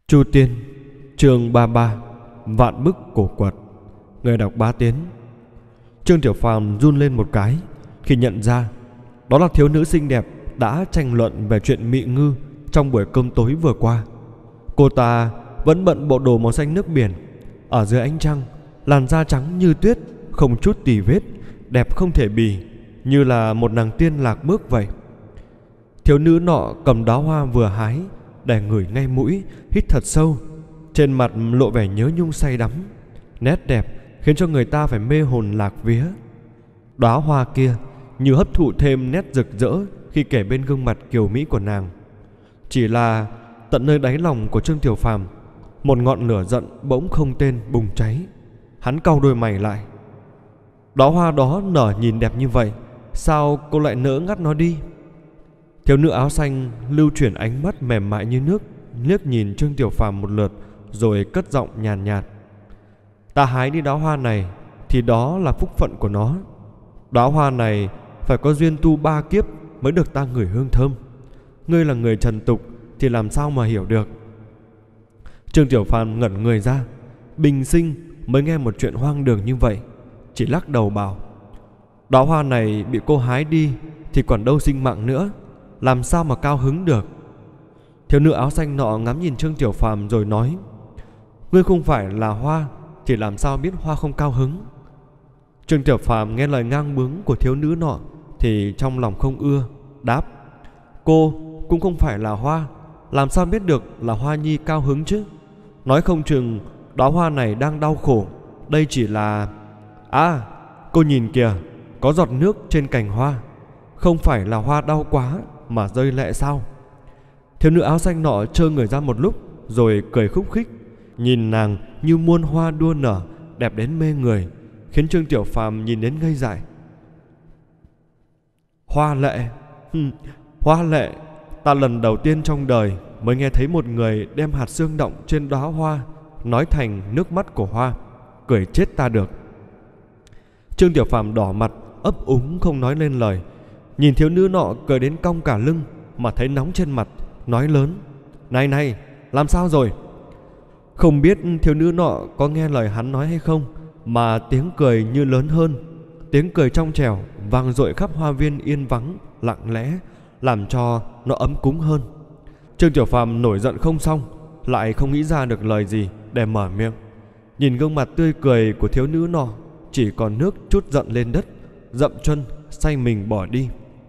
Chu Tiên, chương 33, Vạn bức cổ quật. Người đọc Bá Tiến. Trương Tiểu Phàm run lên một cái khi nhận ra đó là thiếu nữ xinh đẹp đã tranh luận về chuyện mị ngư trong buổi cơm tối vừa qua. Cô ta vẫn bận bộ đồ màu xanh nước biển, ở dưới ánh trăng, làn da trắng như tuyết, không chút tì vết, đẹp không thể bì, như là một nàng tiên lạc bước vậy. Thiếu nữ nọ cầm đóa hoa vừa hái để ngửi ngay mũi, hít thật sâu, trên mặt lộ vẻ nhớ nhung say đắm, nét đẹp khiến cho người ta phải mê hồn lạc vía. Đóa hoa kia như hấp thụ thêm nét rực rỡ khi kể bên gương mặt kiều mỹ của nàng. Chỉ là tận nơi đáy lòng của Trương Tiểu Phàm, một ngọn lửa giận bỗng không tên bùng cháy. Hắn cau đôi mày lại. Đóa hoa đó nở nhìn đẹp như vậy, sao cô lại nỡ ngắt nó đi? Thiếu nữ áo xanh lưu chuyển ánh mắt mềm mại như nước, liếc nhìn Trương Tiểu Phàm một lượt, rồi cất giọng nhàn nhạt. Ta hái đi đóa hoa này thì đó là phúc phận của nó. Đóa hoa này phải có duyên tu 3 kiếp mới được ta ngửi hương thơm. Ngươi là người trần tục thì làm sao mà hiểu được? Trương Tiểu Phàm ngẩn người ra, bình sinh mới nghe một chuyện hoang đường như vậy, chỉ lắc đầu bảo: đóa hoa này bị cô hái đi thì còn đâu sinh mạng nữa, làm sao mà cao hứng được? Thiếu nữ áo xanh nọ ngắm nhìn Trương Tiểu Phàm rồi nói: ngươi không phải là hoa thì làm sao biết hoa không cao hứng? Trương Tiểu Phàm nghe lời ngang bướng của thiếu nữ nọ thì trong lòng không ưa, đáp: cô cũng không phải là hoa, làm sao biết được là hoa nhi cao hứng chứ? Nói không chừng đóa hoa này đang đau khổ. Đây chỉ là... À, cô nhìn kìa, có giọt nước trên cành hoa. Không phải là hoa đau quá mà rơi lệ sao? Thiếu nữ áo xanh nọ trơ người ra một lúc rồi cười khúc khích, nhìn nàng như muôn hoa đua nở, đẹp đến mê người, khiến Trương Tiểu Phàm nhìn đến ngây dại. Hoa lệ? Hoa lệ? Ta lần đầu tiên trong đời mới nghe thấy một người đem hạt xương động trên đóa hoa nói thành nước mắt của hoa, cười chết ta được. Trương Tiểu Phàm đỏ mặt ấp úng không nói lên lời, nhìn thiếu nữ nọ cười đến cong cả lưng mà thấy nóng trên mặt, nói lớn: Này này, làm sao rồi? Không biết thiếu nữ nọ có nghe lời hắn nói hay không, mà tiếng cười như lớn hơn, tiếng cười trong trẻo vang dội khắp hoa viên yên vắng lặng lẽ, làm cho nó ấm cúng hơn. Trương Tiểu Phàm nổi giận không xong, lại không nghĩ ra được lời gì để mở miệng. Nhìn gương mặt tươi cười của thiếu nữ nọ, chỉ còn nước trút giận lên đất, dậm chân say mình bỏ đi.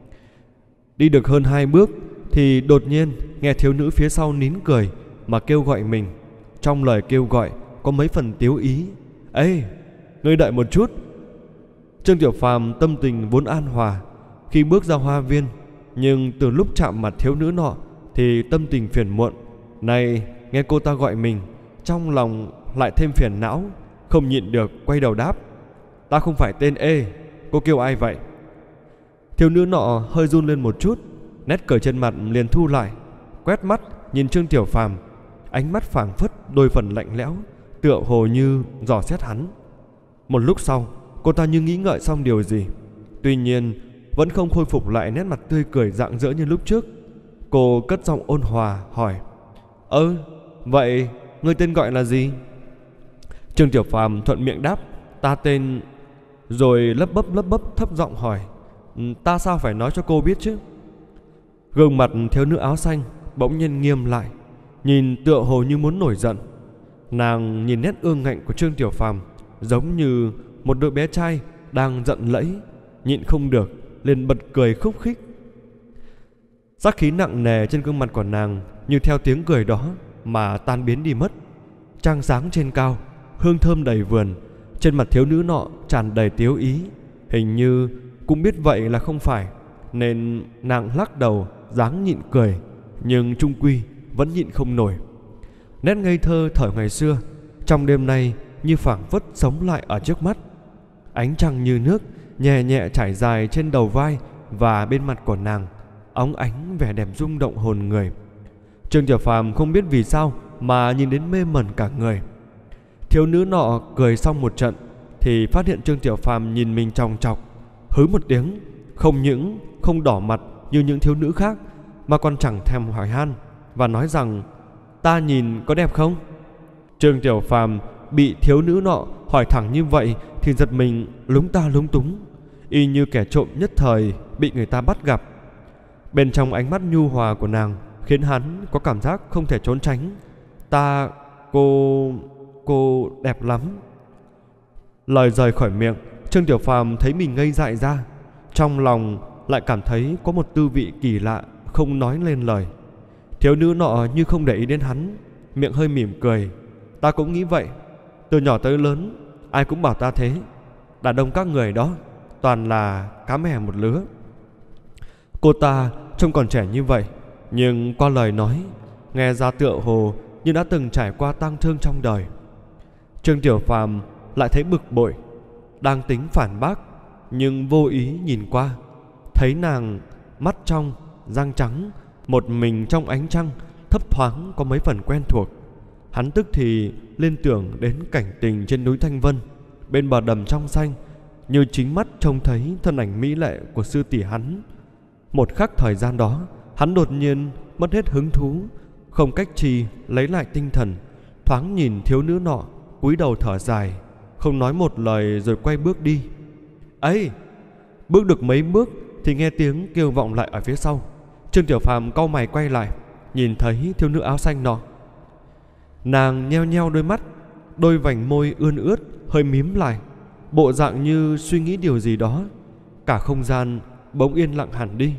Đi được hơn 2 bước thì đột nhiên nghe thiếu nữ phía sau nín cười mà kêu gọi mình. Trong lời kêu gọi có mấy phần tiếu ý: Ê, ngươi đợi một chút. Trương Tiểu Phàm tâm tình vốn an hòa khi bước ra hoa viên, nhưng từ lúc chạm mặt thiếu nữ nọ thì tâm tình phiền muộn. Này, nghe cô ta gọi mình, trong lòng lại thêm phiền não, không nhịn được quay đầu đáp: Ta không phải tên Ê, cô kêu ai vậy? Thiếu nữ nọ hơi run lên một chút, nét cười trên mặt liền thu lại, quét mắt nhìn Trương Tiểu Phàm, ánh mắt phảng phất đôi phần lạnh lẽo, tựa hồ như dò xét hắn. Một lúc sau, cô ta như nghĩ ngợi xong điều gì, tuy nhiên vẫn không khôi phục lại nét mặt tươi cười rạng rỡ như lúc trước. Cô cất giọng ôn hòa hỏi: Vậy ngươi tên gọi là gì? Trương Tiểu Phàm thuận miệng đáp: Ta tên... Rồi lấp bấp thấp giọng hỏi: Ta sao phải nói cho cô biết chứ? Gương mặt thiếu nữ áo xanh bỗng nhiên nghiêm lại, nhìn tựa hồ như muốn nổi giận. Nàng nhìn nét ương ngạnh của Trương Tiểu Phàm giống như một đứa bé trai đang giận lẫy, nhịn không được liền bật cười khúc khích. Sát khí nặng nề trên gương mặt của nàng như theo tiếng cười đó mà tan biến đi mất. Trăng sáng trên cao, hương thơm đầy vườn, trên mặt thiếu nữ nọ tràn đầy tiếu ý. Hình như cũng biết vậy là không phải, nên nàng lắc đầu dáng nhịn cười, nhưng chung quy vẫn nhịn không nổi. Nét ngây thơ thời ngày xưa trong đêm nay như phảng phất sống lại ở trước mắt. Ánh trăng như nước nhẹ nhẹ trải dài trên đầu vai và bên mặt của nàng, óng ánh vẻ đẹp rung động hồn người. Trương Tiểu Phàm không biết vì sao mà nhìn đến mê mẩn cả người. Thiếu nữ nọ cười xong một trận thì phát hiện Trương Tiểu Phàm nhìn mình chòng chọc, hứ một tiếng, không những không đỏ mặt như những thiếu nữ khác mà còn chẳng thèm hỏi han, và nói rằng: Ta nhìn có đẹp không? Trương Tiểu Phàm bị thiếu nữ nọ hỏi thẳng như vậy thì giật mình lúng ta lúng túng, y như kẻ trộm nhất thời bị người ta bắt gặp. Bên trong ánh mắt nhu hòa của nàng khiến hắn có cảm giác không thể trốn tránh. Cô đẹp lắm. Lời rời khỏi miệng, Trương Tiểu Phàm thấy mình ngây dại ra, trong lòng lại cảm thấy có một tư vị kỳ lạ không nói lên lời. Thiếu nữ nọ như không để ý đến hắn, miệng hơi mỉm cười. Ta cũng nghĩ vậy, từ nhỏ tới lớn ai cũng bảo ta thế. Đàn ông các người đó toàn là cá mè một lứa. Cô ta trông còn trẻ như vậy, nhưng qua lời nói nghe ra tựa hồ như đã từng trải qua tang thương trong đời. Trương Tiểu Phàm lại thấy bực bội, đang tính phản bác nhưng vô ý nhìn qua, thấy nàng mắt trong, răng trắng, một mình trong ánh trăng, thấp thoáng có mấy phần quen thuộc. Hắn tức thì liên tưởng đến cảnh tình trên núi Thanh Vân, bên bờ đầm trong xanh, như chính mắt trông thấy thân ảnh mỹ lệ của sư tỷ hắn. Một khắc thời gian đó, hắn đột nhiên mất hết hứng thú, không cách chi lấy lại tinh thần, thoáng nhìn thiếu nữ nọ, cúi đầu thở dài, không nói một lời rồi quay bước đi. Ấy, bước được mấy bước thì nghe tiếng kêu vọng lại ở phía sau. Trương Tiểu Phàm cau mày quay lại, nhìn thấy thiếu nữ áo xanh nọ. Nàng nheo nheo đôi mắt, đôi vành môi ươn ướt hơi mím lại, bộ dạng như suy nghĩ điều gì đó. Cả không gian bỗng yên lặng hẳn đi.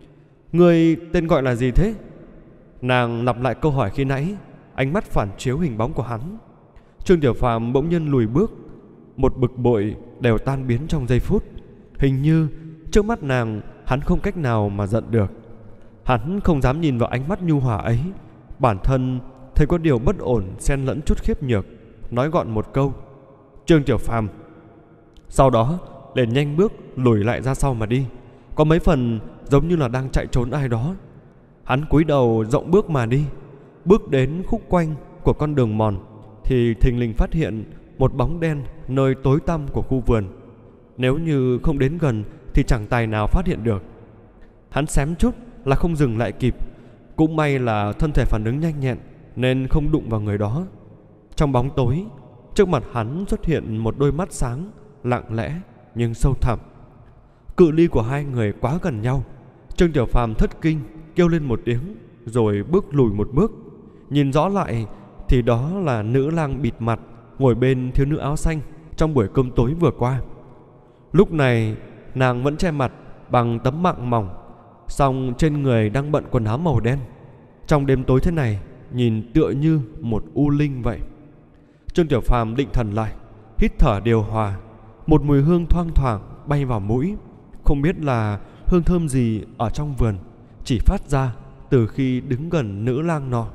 Người tên gọi là gì thế? Nàng lặp lại câu hỏi khi nãy, ánh mắt phản chiếu hình bóng của hắn. Trương Tiểu Phàm bỗng nhiên lùi bước, một bực bội đều tan biến trong giây phút. Hình như trước mắt nàng hắn không cách nào mà giận được. Hắn không dám nhìn vào ánh mắt nhu hòa ấy. Bản thân thấy có điều bất ổn xen lẫn chút khiếp nhược, nói gọn một câu: Trương Tiểu Phàm. Sau đó liền nhanh bước lùi lại ra sau mà đi, có mấy phần giống như là đang chạy trốn ai đó. Hắn cúi đầu rộng bước mà đi, bước đến khúc quanh của con đường mòn thì thình lình phát hiện một bóng đen nơi tối tăm của khu vườn. Nếu như không đến gần thì chẳng tài nào phát hiện được. Hắn xém chút là không dừng lại kịp, cũng may là thân thể phản ứng nhanh nhẹn nên không đụng vào người đó. Trong bóng tối, trước mặt hắn xuất hiện một đôi mắt sáng, lặng lẽ nhưng sâu thẳm. Cự ly của hai người quá gần nhau. Trương Tiểu Phàm thất kinh kêu lên một tiếng, rồi bước lùi một bước. Nhìn rõ lại thì đó là nữ lang bịt mặt ngồi bên thiếu nữ áo xanh trong buổi cơm tối vừa qua. Lúc này nàng vẫn che mặt bằng tấm mạng mỏng, song trên người đang bận quần áo màu đen. Trong đêm tối thế này, nhìn tựa như một u linh vậy. Trương Tiểu Phàm định thần lại, hít thở điều hòa. Một mùi hương thoang thoảng bay vào mũi, không biết là hương thơm gì ở trong vườn, chỉ phát ra từ khi đứng gần nữ lang nọ.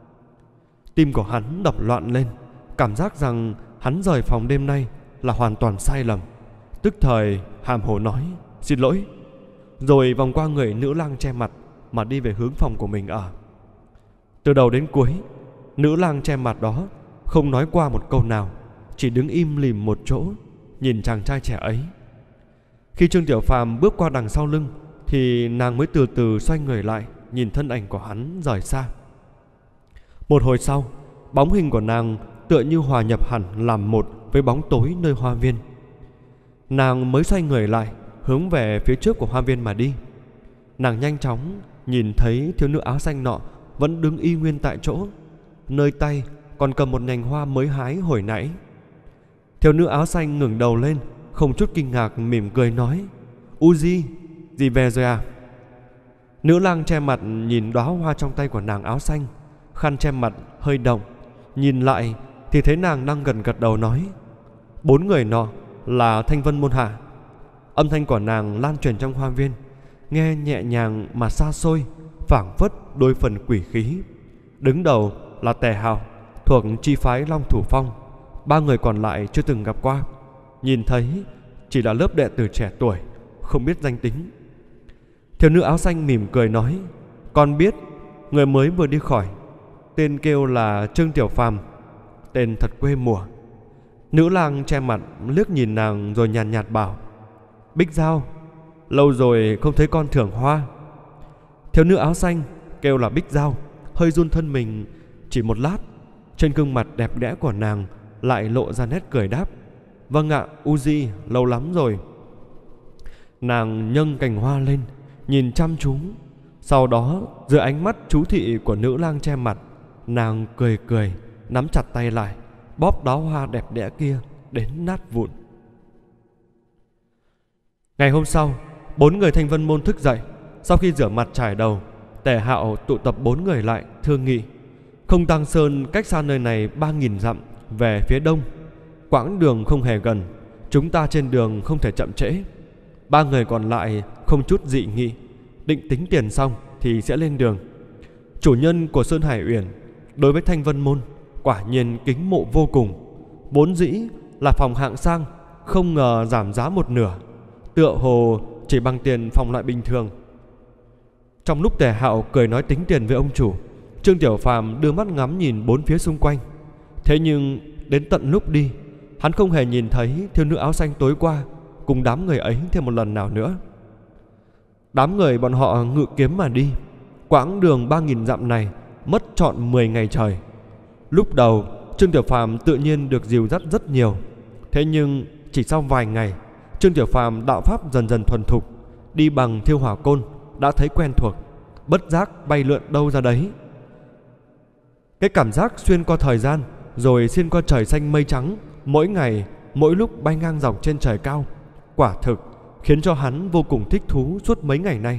Tim của hắn đập loạn lên, cảm giác rằng hắn rời phòng đêm nay là hoàn toàn sai lầm. Tức thời hàm hồ nói xin lỗi, rồi vòng qua người nữ lang che mặt mà đi về hướng phòng của mình ở. Từ đầu đến cuối, nữ lang che mặt đó không nói qua một câu nào, chỉ đứng im lìm một chỗ nhìn chàng trai trẻ ấy. Khi Trương Tiểu Phàm bước qua đằng sau lưng thì nàng mới từ từ xoay người lại, nhìn thân ảnh của hắn rời xa. Một hồi sau, bóng hình của nàng tựa như hòa nhập hẳn làm một với bóng tối nơi hoa viên. Nàng mới xoay người lại, hướng về phía trước của hoa viên mà đi. Nàng nhanh chóng nhìn thấy thiếu nữ áo xanh nọ vẫn đứng y nguyên tại chỗ, nơi tay còn cầm một nhành hoa mới hái hồi nãy. Thiếu nữ áo xanh ngẩng đầu lên, không chút kinh ngạc mỉm cười nói: Uzi, dì về rồi à? Nữ lang che mặt nhìn đóa hoa trong tay của nàng áo xanh, khăn che mặt hơi động, nhìn lại thì thấy nàng đang gần gật đầu nói: 4 người nọ là Thanh Vân môn hạ. Âm thanh của nàng lan truyền trong hoa viên, nghe nhẹ nhàng mà xa xôi, phảng phất đôi phần quỷ khí. Đứng đầu là Tề Hào, thuộc chi phái Long Thủ Phong. 3 người còn lại chưa từng gặp qua, nhìn thấy chỉ là lớp đệ tử trẻ tuổi, không biết danh tính. Thiếu nữ áo xanh mỉm cười nói: Con biết, người mới vừa đi khỏi, tên kêu là Trương Tiểu Phàm, tên thật quê mùa. Nữ lang che mặt liếc nhìn nàng rồi nhàn nhạt bảo: Bích Giao, lâu rồi không thấy con thưởng hoa. Thiếu nữ áo xanh kêu là Bích Giao hơi run thân mình, Chỉ một lát, trên gương mặt đẹp đẽ của nàng lại lộ ra nét cười đáp: "Vâng ạ, Uzi, lâu lắm rồi." Nàng nhâng cành hoa lên, nhìn chăm chú. Sau đó, dưới ánh mắt chú thị của nữ lang che mặt, nàng cười cười, nắm chặt tay lại, bóp đóa hoa đẹp đẽ kia đến nát vụn. Ngày hôm sau, 4 người Thanh Vân Môn thức dậy. Sau khi rửa mặt trải đầu, Tề Hạo tụ tập 4 người lại thương nghị. Không Tăng Sơn cách xa nơi này 3.000 dặm về phía đông. Quãng đường không hề gần, chúng ta trên đường không thể chậm trễ. 3 người còn lại không chút dị nghị, định tính tiền xong thì sẽ lên đường. Chủ nhân của Sơn Hải Uyển đối với Thanh Vân Môn quả nhiên kính mộ vô cùng. Vốn dĩ là phòng hạng sang, không ngờ giảm giá một nửa, tựa hồ chỉ bằng tiền phòng loại bình thường. Trong lúc Tề Hạo cười nói tính tiền với ông chủ, Trương Tiểu Phàm đưa mắt ngắm nhìn bốn phía xung quanh. Thế nhưng đến tận lúc đi, hắn không hề nhìn thấy thiếu nữ áo xanh tối qua cùng đám người ấy thêm một lần nào nữa. Đám người bọn họ ngự kiếm mà đi. Quãng đường 3.000 dặm này mất trọn 10 ngày trời. Lúc đầu Trương Tiểu Phàm tự nhiên được dìu dắt rất nhiều. Thế nhưng chỉ sau vài ngày, Trương Tiểu Phàm đạo pháp dần dần thuần thục, đi bằng thiêu hỏa côn đã thấy quen thuộc, bất giác bay lượn đâu ra đấy. Cái cảm giác xuyên qua thời gian rồi xuyên qua trời xanh mây trắng, mỗi ngày mỗi lúc bay ngang dọc trên trời cao, quả thực khiến cho hắn vô cùng thích thú suốt mấy ngày nay.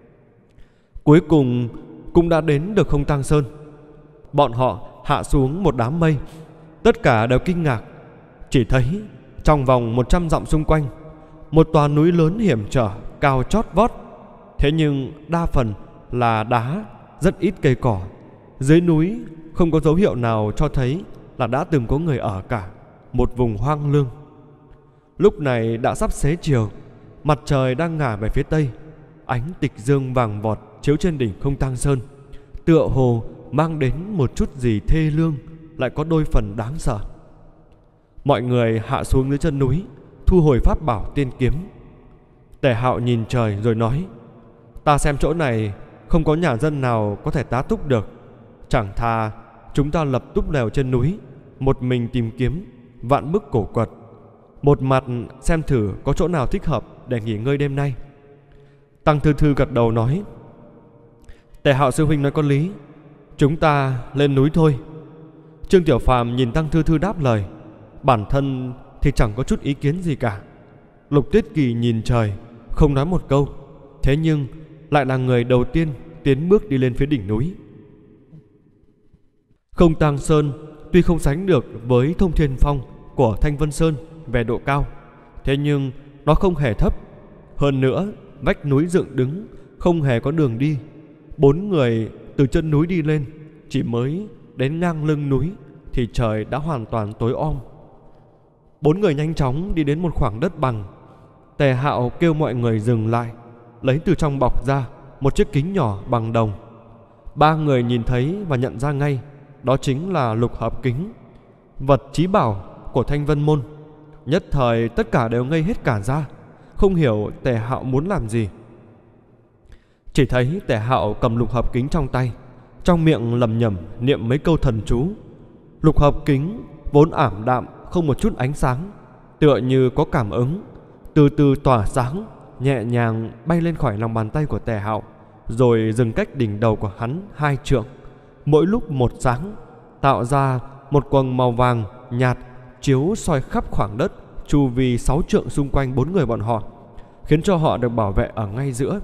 Cuối cùng cũng đã đến được Không Tăng Sơn. Bọn họ hạ xuống một đám mây, tất cả đều kinh ngạc. Chỉ thấy trong vòng 100 dặm xung quanh, một tòa núi lớn hiểm trở, cao chót vót. Thế nhưng đa phần là đá, rất ít cây cỏ. Dưới núi không có dấu hiệu nào cho thấy là đã từng có người ở cả. Một vùng hoang lương. Lúc này đã sắp xế chiều, mặt trời đang ngả về phía tây. Ánh tịch dương vàng vọt chiếu trên đỉnh Không Tăng Sơn, tựa hồ mang đến một chút gì thê lương, lại có đôi phần đáng sợ. Mọi người hạ xuống dưới chân núi, thu hồi pháp bảo tiên kiếm. Tề Hạo nhìn trời rồi nói: "Ta xem chỗ này không có nhà dân nào có thể tá túc được. Chẳng thà chúng ta lập túp lều trên núi, một mình tìm kiếm vạn bức cổ quật, một mặt xem thử có chỗ nào thích hợp để nghỉ ngơi đêm nay." Tăng Thư Thư gật đầu nói: "Tề Hạo sư huynh nói có lý, chúng ta lên núi thôi." Trương Tiểu Phàm nhìn Tăng Thư Thư đáp lời, bản thân thì chẳng có chút ý kiến gì cả. Lục Tuyết Kỳ nhìn trời, không nói một câu, thế nhưng lại là người đầu tiên tiến bước đi lên phía đỉnh núi. Không Tăng Sơn tuy không sánh được với Thông Thiên Phong của Thanh Vân Sơn về độ cao, thế nhưng nó không hề thấp. Hơn nữa, vách núi dựng đứng, không hề có đường đi. 4 người từ chân núi đi lên, chỉ mới đến ngang lưng núi thì trời đã hoàn toàn tối om. 4 người nhanh chóng đi đến một khoảng đất bằng. Tề Hạo kêu mọi người dừng lại, lấy từ trong bọc ra một chiếc kính nhỏ bằng đồng. 3 người nhìn thấy và nhận ra ngay, đó chính là lục hợp kính, vật chí bảo của Thanh Vân Môn. Nhất thời tất cả đều ngây hết cả ra, không hiểu Tề Hạo muốn làm gì. Chỉ thấy Tề Hạo cầm lục hợp kính trong tay, trong miệng lẩm nhẩm niệm mấy câu thần chú. Lục hợp kính vốn ảm đạm, không một chút ánh sáng, tựa như có cảm ứng, từ từ tỏa sáng, nhẹ nhàng bay lên khỏi lòng bàn tay của Tề Hạo, rồi dừng cách đỉnh đầu của hắn 2 trượng, mỗi lúc một sáng, tạo ra một quầng màu vàng nhạt chiếu soi khắp khoảng đất chu vi 6 trượng xung quanh 4 người bọn họ, khiến cho họ được bảo vệ ở ngay giữa.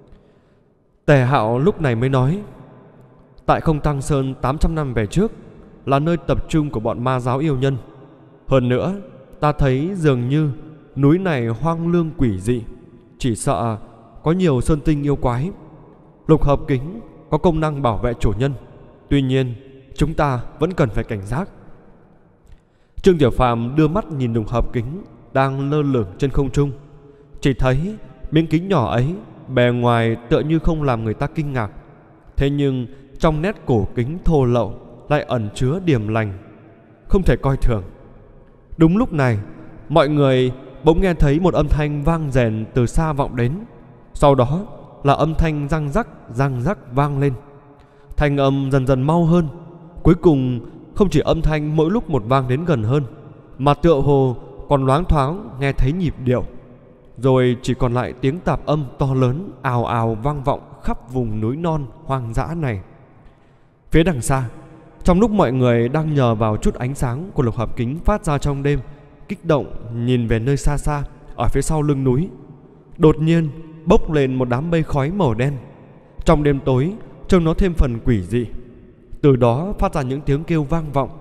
Tề Hạo lúc này mới nói: "Tại Không Tăng Sơn 800 năm về trước là nơi tập trung của bọn ma giáo yêu nhân. Hơn nữa, ta thấy dường như núi này hoang lương quỷ dị, chỉ sợ có nhiều sơn tinh yêu quái. Lục hợp kính có công năng bảo vệ chủ nhân, tuy nhiên chúng ta vẫn cần phải cảnh giác." Trương Tiểu Phàm đưa mắt nhìn lục hợp kính đang lơ lửng trên không trung. Chỉ thấy miếng kính nhỏ ấy bề ngoài tựa như không làm người ta kinh ngạc, thế nhưng trong nét cổ kính thô lậu lại ẩn chứa điềm lành, không thể coi thường. Đúng lúc này, mọi người bỗng nghe thấy một âm thanh vang rền từ xa vọng đến. Sau đó là âm thanh răng rắc vang lên. Thanh âm dần dần mau hơn, cuối Cuối cùng không chỉ âm thanh mỗi lúc một vang đến gần hơn, mà tựa hồ còn loáng thoáng nghe thấy nhịp điệu. Rồi chỉ còn lại tiếng tạp âm to lớn ào ào vang vọng khắp vùng núi non hoang dã này. Phía đằng xa, trong lúc mọi người đang nhờ vào chút ánh sáng của lục hợp kính phát ra trong đêm, kích động nhìn về nơi xa xa ở phía sau lưng núi, đột nhiên bốc lên một đám mây khói màu đen. Trong đêm tối trông nó thêm phần quỷ dị. Từ đó phát ra những tiếng kêu vang vọng.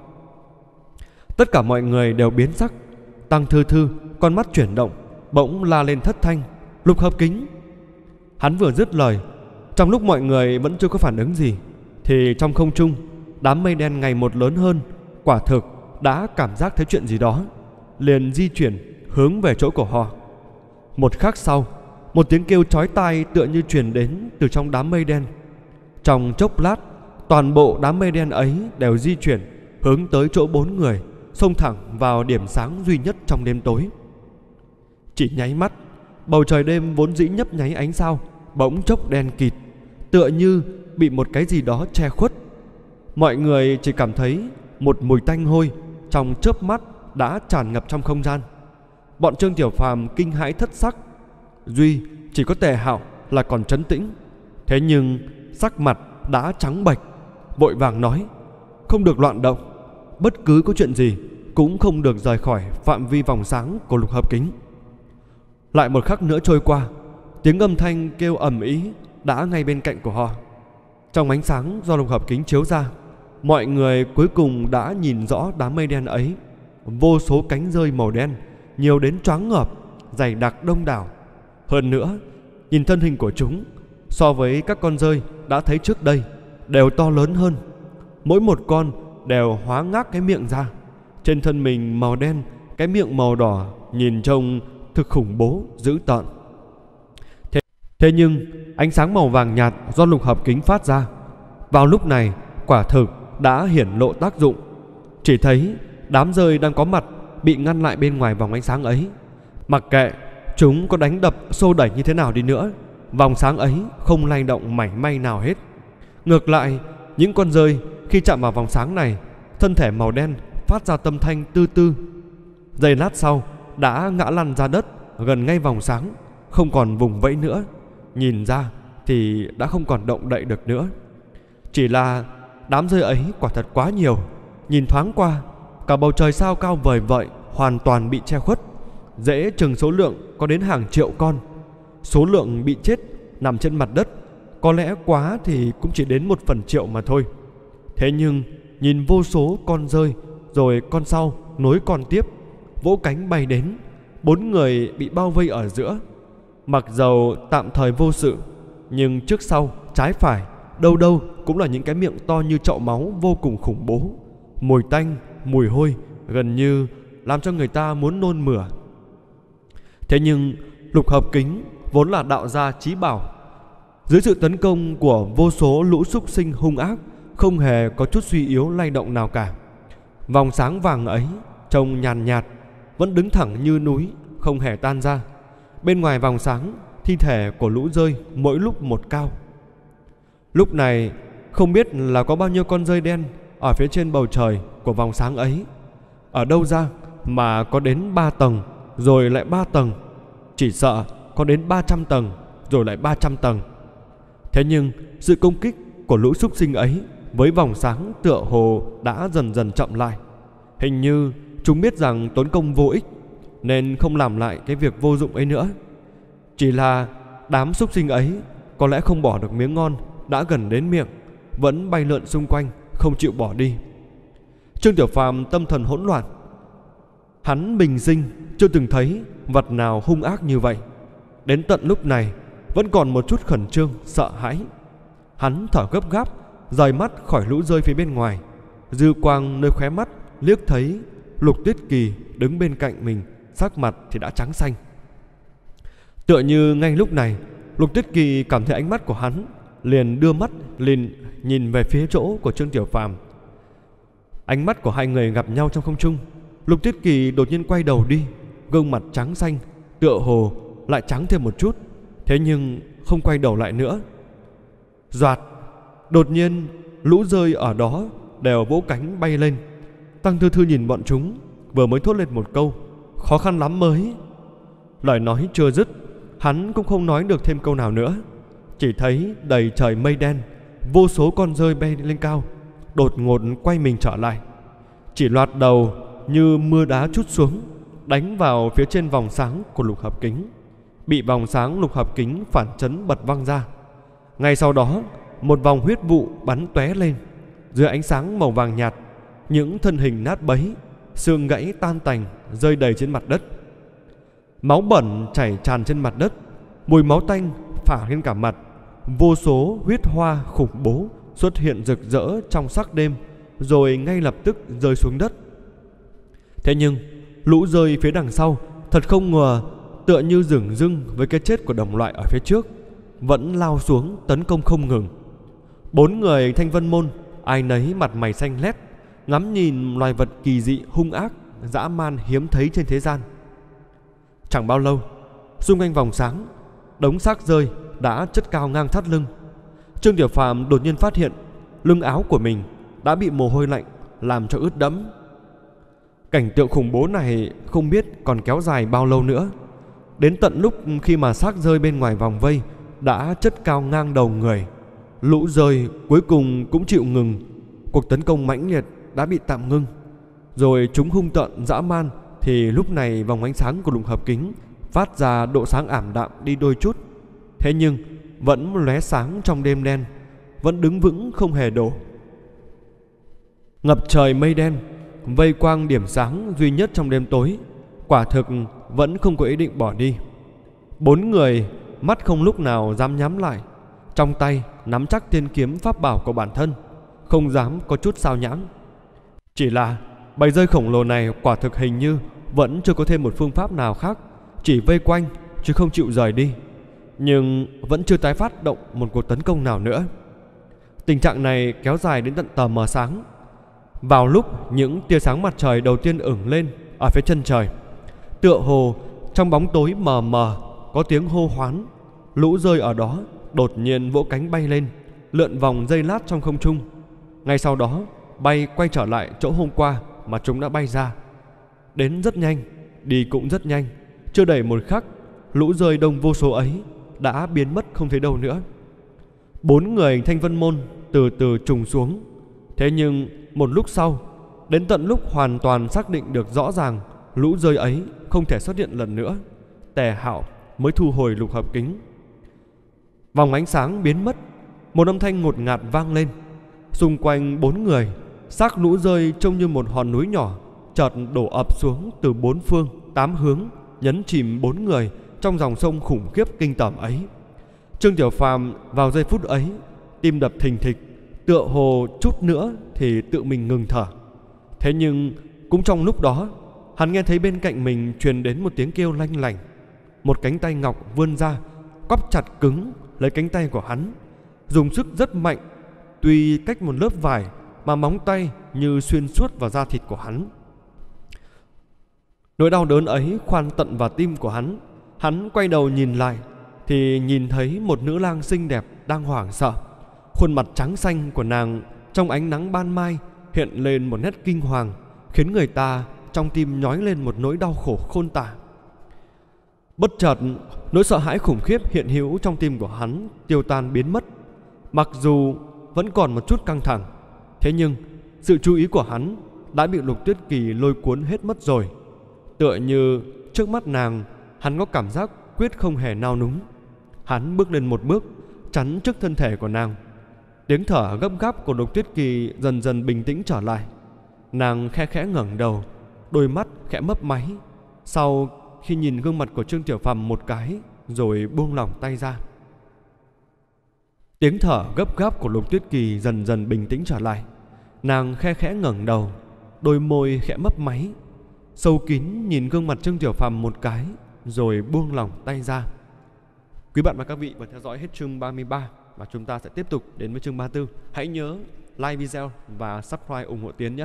Tất cả mọi người đều biến sắc. Tăng Thư Thư con mắt chuyển động, bỗng la lên thất thanh: "Lục hợp kính!" Hắn vừa dứt lời, trong lúc mọi người vẫn chưa có phản ứng gì, thì trong không trung đám mây đen ngày một lớn hơn. Quả thực đã cảm giác thấy chuyện gì đó, liền di chuyển hướng về chỗ của họ. Một khắc sau, một tiếng kêu chói tai tựa như truyền đến từ trong đám mây đen. Trong chốc lát, toàn bộ đám mây đen ấy đều di chuyển hướng tới chỗ bốn người, xông thẳng vào điểm sáng duy nhất trong đêm tối. Chỉ nháy mắt, bầu trời đêm vốn dĩ nhấp nháy ánh sao bỗng chốc đen kịt, tựa như bị một cái gì đó che khuất. Mọi người chỉ cảm thấy một mùi tanh hôi trong chớp mắt đã tràn ngập trong không gian. Bọn Trương Tiểu Phàm kinh hãi thất sắc. Duy chỉ có Tề Hạo là còn trấn tĩnh. Thế nhưng sắc mặt đã trắng bệch, vội vàng nói: "Không được loạn động, bất cứ có chuyện gì cũng không được rời khỏi phạm vi vòng sáng của lục hợp kính." Lại một khắc nữa trôi qua, tiếng âm thanh kêu ầm ĩ đã ngay bên cạnh của họ. Trong ánh sáng do lục hợp kính chiếu ra, mọi người cuối cùng đã nhìn rõ đám mây đen ấy. Vô số cánh rơi màu đen, nhiều đến choáng ngợp, dày đặc đông đảo. Hơn nữa, nhìn thân hình của chúng so với các con rơi đã thấy trước đây đều to lớn hơn. Mỗi một con đều hóa ngác cái miệng ra. Trên thân mình màu đen, cái miệng màu đỏ, nhìn trông thực khủng bố, dữ tợn. Thế nhưng ánh sáng màu vàng nhạt do lục hợp kính phát ra vào lúc này quả thực đã hiển lộ tác dụng. Chỉ thấy đám rơi đang có mặt bị ngăn lại bên ngoài vòng ánh sáng ấy. Mặc kệ chúng có đánh đập xô đẩy như thế nào đi nữa, vòng sáng ấy không lay động mảy may nào hết. Ngược lại, những con rơi khi chạm vào vòng sáng này, thân thể màu đen phát ra âm thanh tư tư. Giây lát sau đã ngã lăn ra đất gần ngay vòng sáng, không còn vùng vẫy nữa. Nhìn ra thì đã không còn động đậy được nữa. Chỉ là đám rơi ấy quả thật quá nhiều. Nhìn thoáng qua, cả bầu trời sao cao vời vợi hoàn toàn bị che khuất. Dễ chừng số lượng có đến hàng triệu con. Số lượng bị chết nằm trên mặt đất có lẽ quá thì cũng chỉ đến 1/1.000.000 mà thôi. Thế nhưng nhìn vô số con rơi, rồi con sau nối con tiếp, vỗ cánh bay đến. Bốn người bị bao vây ở giữa. Mặc dầu tạm thời vô sự, nhưng trước sau trái phải đâu đâu cũng là những cái miệng to như chậu máu vô cùng khủng bố. Mùi tanh, mùi hôi gần như làm cho người ta muốn nôn mửa. Thế nhưng lục hợp kính vốn là đạo gia chí bảo, dưới sự tấn công của vô số lũ súc sinh hung ác, không hề có chút suy yếu lay động nào cả. Vòng sáng vàng ấy trông nhàn nhạt, vẫn đứng thẳng như núi, không hề tan ra. Bên ngoài vòng sáng, thi thể của lũ rơi mỗi lúc một cao. Lúc này không biết là có bao nhiêu con rơi đen ở phía trên bầu trời của vòng sáng ấy. Ở đâu ra mà có đến 3 tầng, rồi lại 3 tầng. Chỉ sợ có đến 300 tầng, rồi lại 300 tầng. Thế nhưng sự công kích của lũ súc sinh ấy với vòng sáng tựa hồ đã dần dần chậm lại. Hình như chúng biết rằng tốn công vô ích, nên không làm lại cái việc vô dụng ấy nữa. Chỉ là đám súc sinh ấy có lẽ không bỏ được miếng ngon đã gần đến miệng, vẫn bay lượn xung quanh, không chịu bỏ đi. Trương Tiểu Phàm tâm thần hỗn loạn. Hắn bình sinh chưa từng thấy vật nào hung ác như vậy. Đến tận lúc này vẫn còn một chút khẩn trương, sợ hãi. Hắn thở gấp gáp, rời mắt khỏi lũ rơi phía bên ngoài. Dư quang nơi khóe mắt liếc thấy Lục Tuyết Kỳ đứng bên cạnh mình, sắc mặt thì đã trắng xanh. Tựa như ngay lúc này Lục Tuyết Kỳ cảm thấy ánh mắt của hắn, liền đưa mắt lên nhìn về phía chỗ của Trương Tiểu Phàm. Ánh mắt của hai người gặp nhau trong không trung. Lục Tuyết Kỳ đột nhiên quay đầu đi, gương mặt trắng xanh, tựa hồ lại trắng thêm một chút. Thế nhưng không quay đầu lại nữa. Doạt, đột nhiên lũ rơi ở đó đều vỗ cánh bay lên. Tăng Thư Thư nhìn bọn chúng, vừa mới thốt lên một câu: "Khó khăn lắm mới." Lời nói chưa dứt, hắn cũng không nói được thêm câu nào nữa. Chỉ thấy đầy trời mây đen, vô số con rơi bay lên cao, đột ngột quay mình trở lại, chỉ loạt đầu như mưa đá trút xuống, đánh vào phía trên vòng sáng của lục hợp kính, bị vòng sáng lục hợp kính phản chấn bật văng ra. Ngay sau đó, một vòng huyết vụ bắn tóe lên. Dưới ánh sáng màu vàng nhạt, những thân hình nát bấy, xương gãy tan tành rơi đầy trên mặt đất. Máu bẩn chảy tràn trên mặt đất, mùi máu tanh phả lên cả mặt. Vô số huyết hoa khủng bố xuất hiện rực rỡ trong sắc đêm, rồi ngay lập tức rơi xuống đất. Thế nhưng lũ rơi phía đằng sau thật không ngờ, tựa như dửng dưng với cái chết của đồng loại ở phía trước, vẫn lao xuống tấn công không ngừng. 4 người Thanh Vân Môn ai nấy mặt mày xanh lét, ngắm nhìn loài vật kỳ dị hung ác, dã man hiếm thấy trên thế gian. Chẳng bao lâu, xung quanh vòng sáng, đống xác rơi đã chất cao ngang thắt lưng. Trương Tiểu Phàm đột nhiên phát hiện lưng áo của mình đã bị mồ hôi lạnh làm cho ướt đẫm. Cảnh tượng khủng bố này không biết còn kéo dài bao lâu nữa. Đến tận lúc khi mà xác rơi bên ngoài vòng vây đã chất cao ngang đầu người, lũ rơi cuối cùng cũng chịu ngừng. Cuộc tấn công mãnh liệt đã bị tạm ngưng. Rồi chúng hung tợn dã man, thì lúc này vòng ánh sáng của lục hợp kính phát ra độ sáng ảm đạm đi đôi chút. Thế nhưng vẫn lóe sáng trong đêm đen, vẫn đứng vững không hề đổ. Ngập trời mây đen, vây quang điểm sáng duy nhất trong đêm tối, quả thực vẫn không có ý định bỏ đi. 4 người mắt không lúc nào dám nhắm lại, trong tay nắm chắc thiên kiếm pháp bảo của bản thân, không dám có chút sao nhãng. Chỉ là bầy rơi khổng lồ này quả thực hình như vẫn chưa có thêm một phương pháp nào khác, chỉ vây quanh chứ không chịu rời đi, nhưng vẫn chưa tái phát động một cuộc tấn công nào nữa. Tình trạng này kéo dài đến tận tờ mờ sáng. Vào lúc những tia sáng mặt trời đầu tiên ửng lên ở phía chân trời, tựa hồ trong bóng tối mờ mờ có tiếng hô hoán. Lũ rơi ở đó đột nhiên vỗ cánh bay lên, lượn vòng giây lát trong không trung. Ngay sau đó bay quay trở lại chỗ hôm qua mà chúng đã bay ra. Đến rất nhanh, đi cũng rất nhanh. Chưa đầy một khắc, lũ rơi đông vô số ấy đã biến mất không thấy đâu nữa. 4 người Thanh Vân Môn từ từ trùng xuống. Thế nhưng một lúc sau, đến tận lúc hoàn toàn xác định được rõ ràng lũ rơi ấy không thể xuất hiện lần nữa, Tề Hạo mới thu hồi lục hợp kính. Vòng ánh sáng biến mất, một âm thanh ngột ngạt vang lên. Xung quanh 4 người, xác lũ rơi trông như một hòn núi nhỏ chợt đổ ập xuống từ 4 phương 8 hướng, nhấn chìm 4 người trong dòng sông khủng khiếp kinh tởm ấy. Trương Tiểu Phàm vào giây phút ấy, tim đập thình thịch, tựa hồ chút nữa thì tự mình ngừng thở. Thế nhưng cũng trong lúc đó, hắn nghe thấy bên cạnh mình truyền đến một tiếng kêu lanh lảnh. Một cánh tay ngọc vươn ra, quắp chặt cứng lấy cánh tay của hắn, dùng sức rất mạnh. Tuy cách một lớp vải mà móng tay như xuyên suốt vào da thịt của hắn. Nỗi đau đớn ấy khoan tận vào tim của hắn. Hắn quay đầu nhìn lại thì nhìn thấy một nữ lang xinh đẹp đang hoảng sợ. Khuôn mặt trắng xanh của nàng trong ánh nắng ban mai hiện lên một nét kinh hoàng, khiến người ta trong tim nhói lên một nỗi đau khổ khôn tả. Bất chợt, nỗi sợ hãi khủng khiếp hiện hữu trong tim của hắn tiêu tan biến mất. Mặc dù vẫn còn một chút căng thẳng, thế nhưng sự chú ý của hắn đã bị Lục Tuyết Kỳ lôi cuốn hết mất rồi. Tựa như trước mắt nàng, hắn có cảm giác quyết không hề nao núng. Hắn bước lên một bước, chắn trước thân thể của nàng. Tiếng thở gấp gáp của Lục Tuyết Kỳ dần dần bình tĩnh trở lại. Nàng khẽ khẽ ngẩng đầu, đôi mắt khẽ mấp máy, sau khi nhìn gương mặt của Trương Tiểu Phàm một cái, rồi buông lỏng tay ra. Tiếng thở gấp gáp của Lục Tuyết Kỳ dần dần bình tĩnh trở lại. Nàng khẽ khẽ ngẩng đầu, đôi môi khẽ mấp máy, sâu kín nhìn gương mặt Trương Tiểu Phàm một cái, rồi buông lỏng tay ra. Quý bạn và các vị vừa theo dõi hết chương 33 và chúng ta sẽ tiếp tục đến với chương 34. Hãy nhớ like video và subscribe ủng hộ Tiến nhé.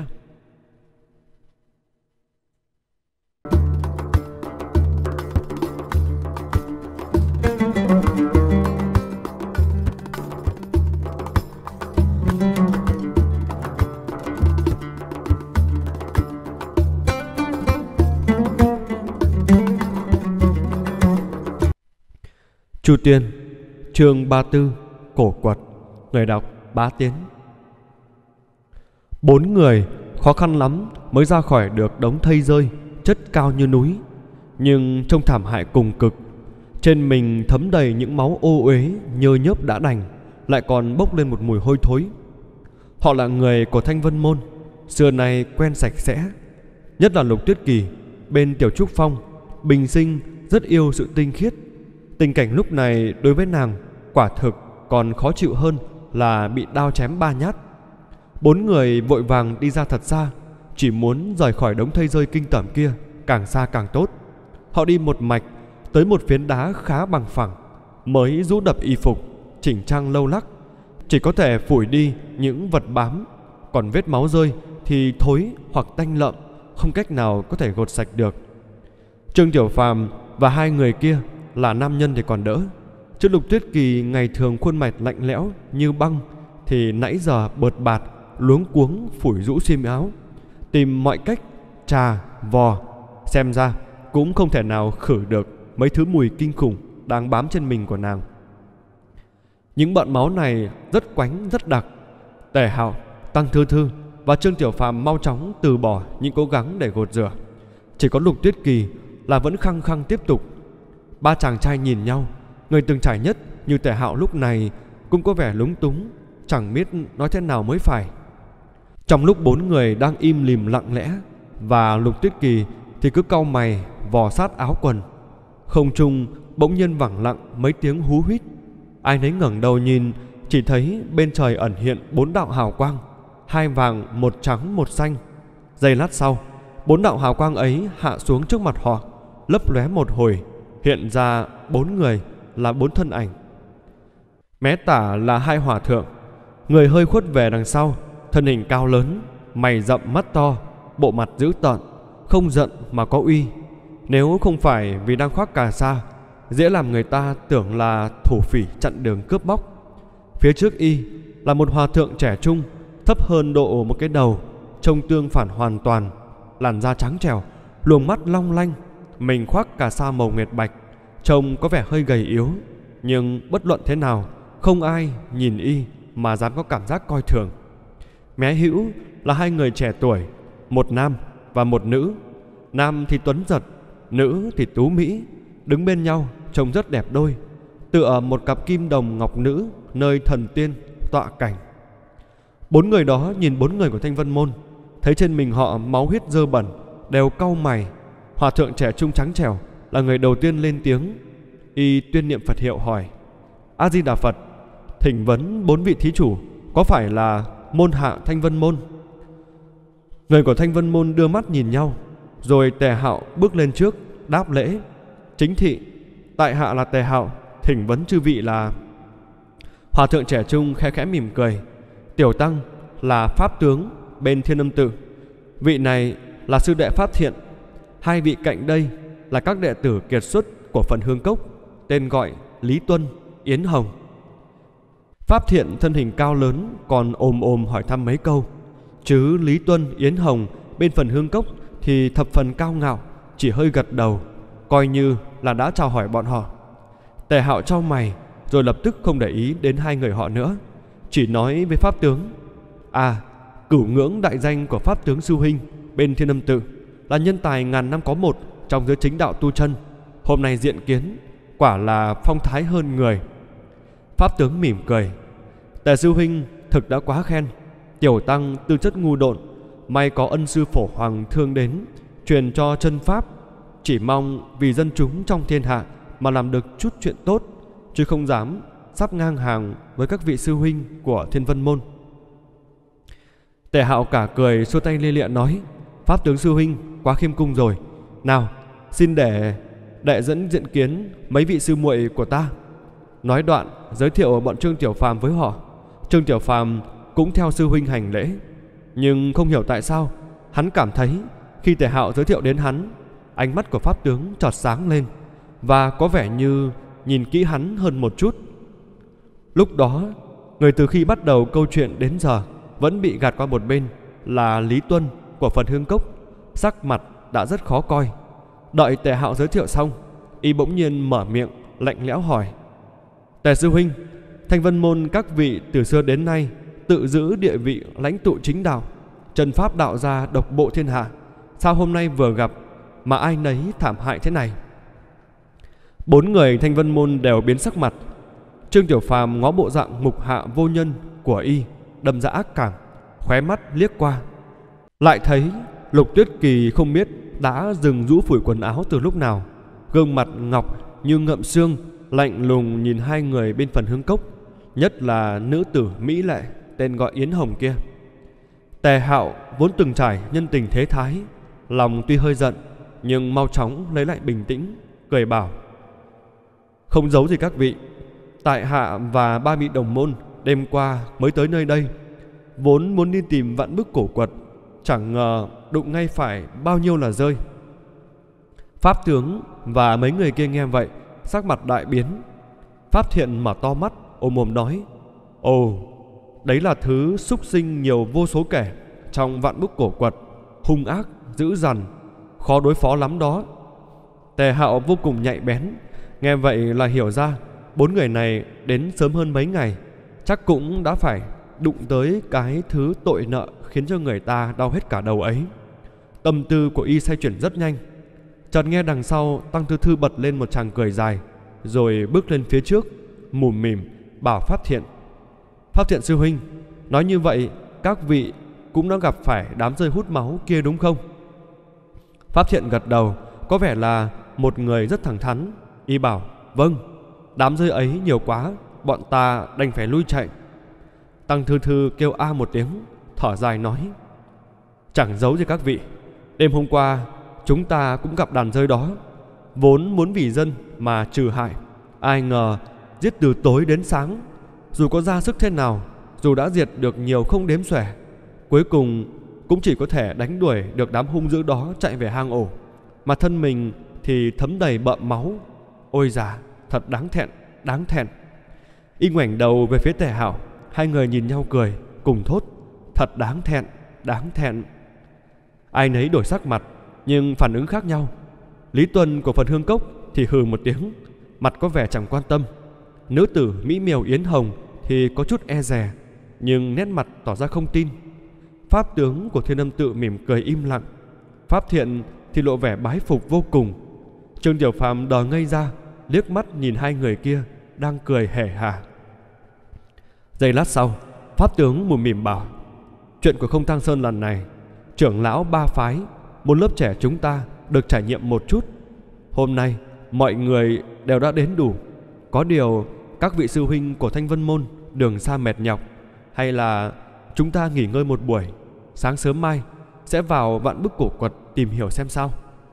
Chu Tiên, chương 34, cổ quật. Người đọc Bá Tiến. 4 người khó khăn lắm mới ra khỏi được đống thây rơi chất cao như núi, nhưng trông thảm hại cùng cực. Trên mình thấm đầy những máu ô uế nhơ nhớp đã đành, lại còn bốc lên một mùi hôi thối. Họ là người của Thanh Vân Môn, xưa nay quen sạch sẽ. Nhất là Lục Tuyết Kỳ bên Tiểu Trúc Phong, bình sinh rất yêu sự tinh khiết. Tình cảnh lúc này đối với nàng quả thực còn khó chịu hơn là bị đao chém 3 nhát. 4 người vội vàng đi ra thật xa, chỉ muốn rời khỏi đống thây rơi kinh tởm kia càng xa càng tốt. Họ đi một mạch tới một phiến đá khá bằng phẳng, mới rũ đập y phục, chỉnh trang lâu lắc, chỉ có thể phủi đi những vật bám, còn vết máu rơi thì thối hoặc tanh lợm, không cách nào có thể gột sạch được. Trương Tiểu Phàm và 2 người kia là nam nhân thì còn đỡ, chứ Lục Tuyết Kỳ ngày thường khuôn mặt lạnh lẽo như băng thì nãy giờ bợt bạt luống cuống phủi rũ xiêm áo, tìm mọi cách trà vò, xem ra cũng không thể nào khử được mấy thứ mùi kinh khủng đang bám trên mình của nàng. Những bợn máu này rất quánh rất đặc. Tề Hạo, Tăng Thư Thư và Trương Tiểu Phàm mau chóng từ bỏ những cố gắng để gột rửa. Chỉ có Lục Tuyết Kỳ là vẫn khăng khăng tiếp tục. 3 chàng trai nhìn nhau, người từng trải nhất như Tề Hạo lúc này cũng có vẻ lúng túng, chẳng biết nói thế nào mới phải. Trong lúc 4 người đang im lìm lặng lẽ, và Lục Tuyết Kỳ thì cứ cau mày vò sát áo quần, không trung bỗng nhiên vẳng lặng mấy tiếng hú huýt. Ai nấy ngẩng đầu nhìn, chỉ thấy bên trời ẩn hiện 4 đạo hào quang, 2 vàng, 1 trắng, 1 xanh. Giây lát sau, 4 đạo hào quang ấy hạ xuống trước mặt họ, lấp lóe một hồi, hiện ra 4 người là 4 thân ảnh. Mé tả là 2 hòa thượng, người hơi khuất về đằng sau, thân hình cao lớn, mày rậm mắt to, bộ mặt dữ tợn, không giận mà có uy. Nếu không phải vì đang khoác cà sa, dễ làm người ta tưởng là thổ phỉ chặn đường cướp bóc. Phía trước y là một hòa thượng trẻ trung, thấp hơn độ một cái đầu, trông tương phản hoàn toàn, làn da trắng trẻo, luồng mắt long lanh, mình khoác cà sa màu nguyệt bạch, trông có vẻ hơi gầy yếu. Nhưng bất luận thế nào, không ai nhìn y mà dám có cảm giác coi thường. Mé hữu là 2 người trẻ tuổi, một nam và một nữ. Nam thì tuấn giật, nữ thì tú mỹ, đứng bên nhau trông rất đẹp đôi, tựa một cặp kim đồng ngọc nữ nơi thần tiên tọa cảnh. 4 người đó nhìn 4 người của Thanh Vân Môn, thấy trên mình họ máu huyết dơ bẩn, đều cau mày. Hòa thượng trẻ trung trắng trẻo là người đầu tiên lên tiếng. Y tuyên niệm Phật hiệu hỏi: A Di Đà Phật, thỉnh vấn 4 vị thí chủ có phải là môn hạ Thanh Vân Môn? Người của Thanh Vân Môn đưa mắt nhìn nhau, rồi Tề Hạo bước lên trước đáp lễ: Chính thị, tại hạ là Tề Hạo, thỉnh vấn chư vị là... Hòa thượng trẻ trung khẽ khẽ mỉm cười: Tiểu tăng là pháp tướng bên Thiên Âm Tự, vị này là sư đệ Pháp Thiện. 2 vị cạnh đây là các đệ tử kiệt xuất của phần Hương Cốc, tên gọi Lý Tuân, Yến Hồng. Pháp Thiện thân hình cao lớn, còn ồm hỏi thăm mấy câu, chứ Lý Tuân, Yến Hồng bên phần Hương Cốc thì thập phần cao ngạo, chỉ hơi gật đầu, coi như là đã chào hỏi bọn họ. Tề Hạo chau mày, rồi lập tức không để ý đến 2 người họ nữa, chỉ nói với pháp tướng: À, cửu ngưỡng đại danh của pháp tướng sư huynh bên Thiên Âm Tự là nhân tài ngàn năm có một trong giới chính đạo tu chân, hôm nay diện kiến quả là phong thái hơn người. Pháp tướng mỉm cười: Tề sư huynh thực đã quá khen. Tiểu tăng tư chất ngu độn, may có ân sư Phổ Hoàng thương đến, truyền cho chân pháp, chỉ mong vì dân chúng trong thiên hạ mà làm được chút chuyện tốt, chứ không dám sắp ngang hàng với các vị sư huynh của Thiên Vân Môn. Tề Hạo cả cười, xua tay lia lịa nói: Pháp tướng sư huynh quá khiêm cung rồi. Nào, xin để đệ dẫn diện kiến mấy vị sư muội của ta. Nói đoạn giới thiệu bọn Trương Tiểu Phàm với họ. Trương Tiểu Phàm cũng theo sư huynh hành lễ, nhưng không hiểu tại sao hắn cảm thấy khi Tề Hạo giới thiệu đến hắn, ánh mắt của pháp tướng chợt sáng lên, và có vẻ như nhìn kỹ hắn hơn một chút. Lúc đó, người từ khi bắt đầu câu chuyện đến giờ vẫn bị gạt qua một bên là Lý Tuân của phần Hương Cốc, sắc mặt đã rất khó coi. Đợi Tề Hạo giới thiệu xong, y bỗng nhiên mở miệng lạnh lẽo hỏi: Tề sư huynh, Thanh Vân môn các vị từ xưa đến nay tự giữ địa vị lãnh tụ chính đạo, trần pháp đạo gia độc bộ thiên hạ, sao hôm nay vừa gặp mà ai nấy thảm hại thế này? 4 người Thanh Vân môn đều biến sắc mặt. Trương Tiểu Phàm ngó bộ dạng mục hạ vô nhân của y, đâm ra ác cảm, khóe mắt liếc qua, lại thấy Lục Tuyết Kỳ không biết đã dừng rũ phủi quần áo từ lúc nào, gương mặt ngọc như ngậm xương, lạnh lùng nhìn hai người bên phần hương cốc, nhất là nữ tử mỹ lệ tên gọi Yến Hồng kia. Tề Hạo vốn từng trải nhân tình thế thái, lòng tuy hơi giận nhưng mau chóng lấy lại bình tĩnh, cười bảo: không giấu gì các vị, tại hạ và 3 vị đồng môn đêm qua mới tới nơi đây, vốn muốn đi tìm vạn bức cổ quật, chẳng ngờ đụng ngay phải bao nhiêu là rơi. Pháp tướng và mấy người kia nghe vậy, sắc mặt đại biến. Pháp Thiện mở to mắt ôm mồm nói: ồ, đấy là thứ súc sinh nhiều vô số kể trong vạn bức cổ quật, hung ác, dữ dằn, khó đối phó lắm đó. Tề Hạo vô cùng nhạy bén, nghe vậy là hiểu ra 4 người này đến sớm hơn mấy ngày, chắc cũng đã phải đụng tới cái thứ tội nợ khiến cho người ta đau hết cả đầu ấy. Tâm tư của y xoay chuyển rất nhanh. Chợt nghe đằng sau Tăng Thư Thư bật lên một tràng cười dài, rồi bước lên phía trước, mủm mỉm bảo Pháp Thiện: Pháp Thiện sư huynh, nói như vậy các vị cũng đã gặp phải đám rơi hút máu kia đúng không? Pháp Thiện gật đầu, có vẻ là một người rất thẳng thắn. Y bảo: vâng, đám rơi ấy nhiều quá, bọn ta đành phải lui chạy. Tăng Thư Thư kêu a một tiếng, thở dài nói: chẳng giấu gì các vị, đêm hôm qua chúng ta cũng gặp đàn rơi đó, vốn muốn vì dân mà trừ hại, ai ngờ giết từ tối đến sáng. Dù có ra sức thế nào, dù đã diệt được nhiều không đếm xuể, cuối cùng cũng chỉ có thể đánh đuổi được đám hung dữ đó chạy về hang ổ, mà thân mình thì thấm đầy bợm máu. Ôi già, thật đáng thẹn, đáng thẹn. Y ngoảnh đầu về phía Tề Hạo, hai người nhìn nhau cười, cùng thốt: thật đáng thẹn, đáng thẹn. Ai nấy đổi sắc mặt, nhưng phản ứng khác nhau. Lý Tuân của phần hương cốc thì hừ một tiếng, mặt có vẻ chẳng quan tâm. Nữ tử mỹ miều Yến Hồng thì có chút e dè, nhưng nét mặt tỏ ra không tin. Pháp tướng của Thiên Âm Tự mỉm cười im lặng. Pháp Thiện thì lộ vẻ bái phục vô cùng. Trương Tiểu Phàm đờ ngây ra, liếc mắt nhìn hai người kia đang cười hề hà. Giây lát sau, Pháp tướng mùm mỉm bảo: chuyện của Không Thang Sơn lần này, trưởng lão 3 phái, một lớp trẻ chúng ta được trải nghiệm một chút. Hôm nay mọi người đều đã đến đủ. Có điều các vị sư huynh của Thanh Vân môn đường xa mệt nhọc, hay là chúng ta nghỉ ngơi một buổi, sáng sớm mai sẽ vào vạn bức cổ quật tìm hiểu xem sao.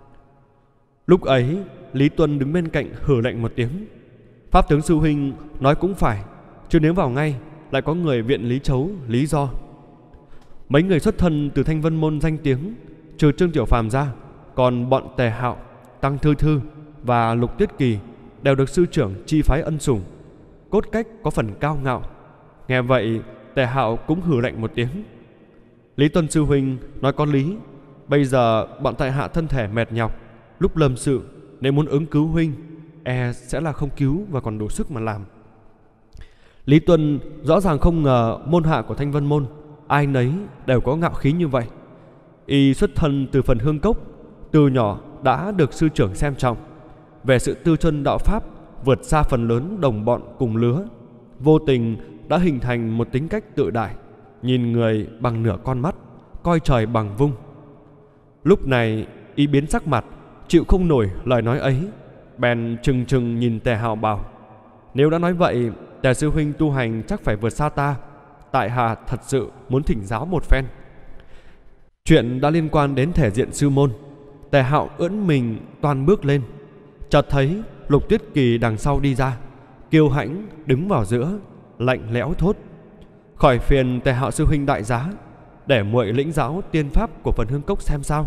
Lúc ấy Lý Tuân đứng bên cạnh hừ lạnh một tiếng: Pháp tướng sư huynh nói cũng phải, chứ nếu vào ngay lại có người viện Lý Chấu lý do. Mấy người xuất thân từ Thanh Vân môn danh tiếng, trừ Trương Tiểu Phàm ra, còn bọn Tề Hạo, Tăng Thư Thư và Lục Tuyết Kỳ đều được sư trưởng chi phái ân sủng, cốt cách có phần cao ngạo. Nghe vậy Tề Hạo cũng hừ lạnh một tiếng: Lý Tuân sư huynh nói có lý, bây giờ bọn tại hạ thân thể mệt nhọc, lúc lâm sự nếu muốn ứng cứu huynh, e sẽ là không cứu và còn đủ sức mà làm. Lý Tuân rõ ràng không ngờ môn hạ của Thanh Vân môn ai nấy đều có ngạo khí như vậy. Y xuất thân từ phần hương cốc, từ nhỏ đã được sư trưởng xem trọng. Về sự tư chân đạo pháp vượt xa phần lớn đồng bọn cùng lứa, vô tình đã hình thành một tính cách tự đại, nhìn người bằng nửa con mắt, coi trời bằng vung. Lúc này Y biến sắc mặt, chịu không nổi lời nói ấy, bèn trừng trừng nhìn Tề Hạo bảo: nếu đã nói vậy, Tề sư huynh tu hành chắc phải vượt xa ta, tại hạ thật sự muốn thỉnh giáo một phen. Chuyện đã liên quan đến thể diện sư môn. Tề Hạo ưỡn mình toan bước lên, chợt thấy Lục Tuyết Kỳ đằng sau đi ra, kiêu hãnh đứng vào giữa, lạnh lẽo thốt: khỏi phiền Tề Hạo sư huynh đại giá, để muội lĩnh giáo tiên pháp của phần hương cốc xem sao.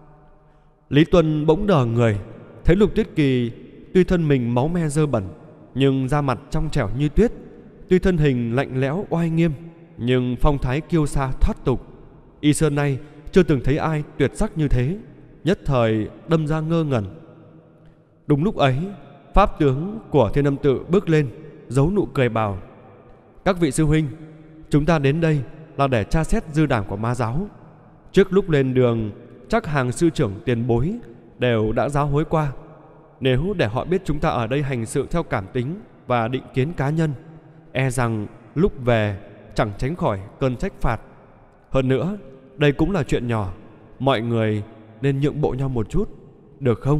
Lý Tuân bỗng đờ người, thấy Lục Tuyết Kỳ tuy thân mình máu me dơ bẩn, nhưng da mặt trong trẻo như tuyết. Tuy thân hình lạnh lẽo oai nghiêm, nhưng phong thái kiêu sa thoát tục. Y xưa nay chưa từng thấy ai tuyệt sắc như thế, nhất thời đâm ra ngơ ngẩn. Đúng lúc ấy, pháp tướng của Thiên Âm Tự bước lên, giấu nụ cười bảo: Các vị sư huynh, chúng ta đến đây là để tra xét dư đảng của ma giáo. Trước lúc lên đường, chắc hàng sư trưởng tiền bối đều đã giáo huấn qua. Nếu để họ biết chúng ta ở đây hành sự theo cảm tính và định kiến cá nhân, e rằng lúc về chẳng tránh khỏi cơn trách phạt. Hơn nữa, đây cũng là chuyện nhỏ, mọi người nên nhượng bộ nhau một chút, được không?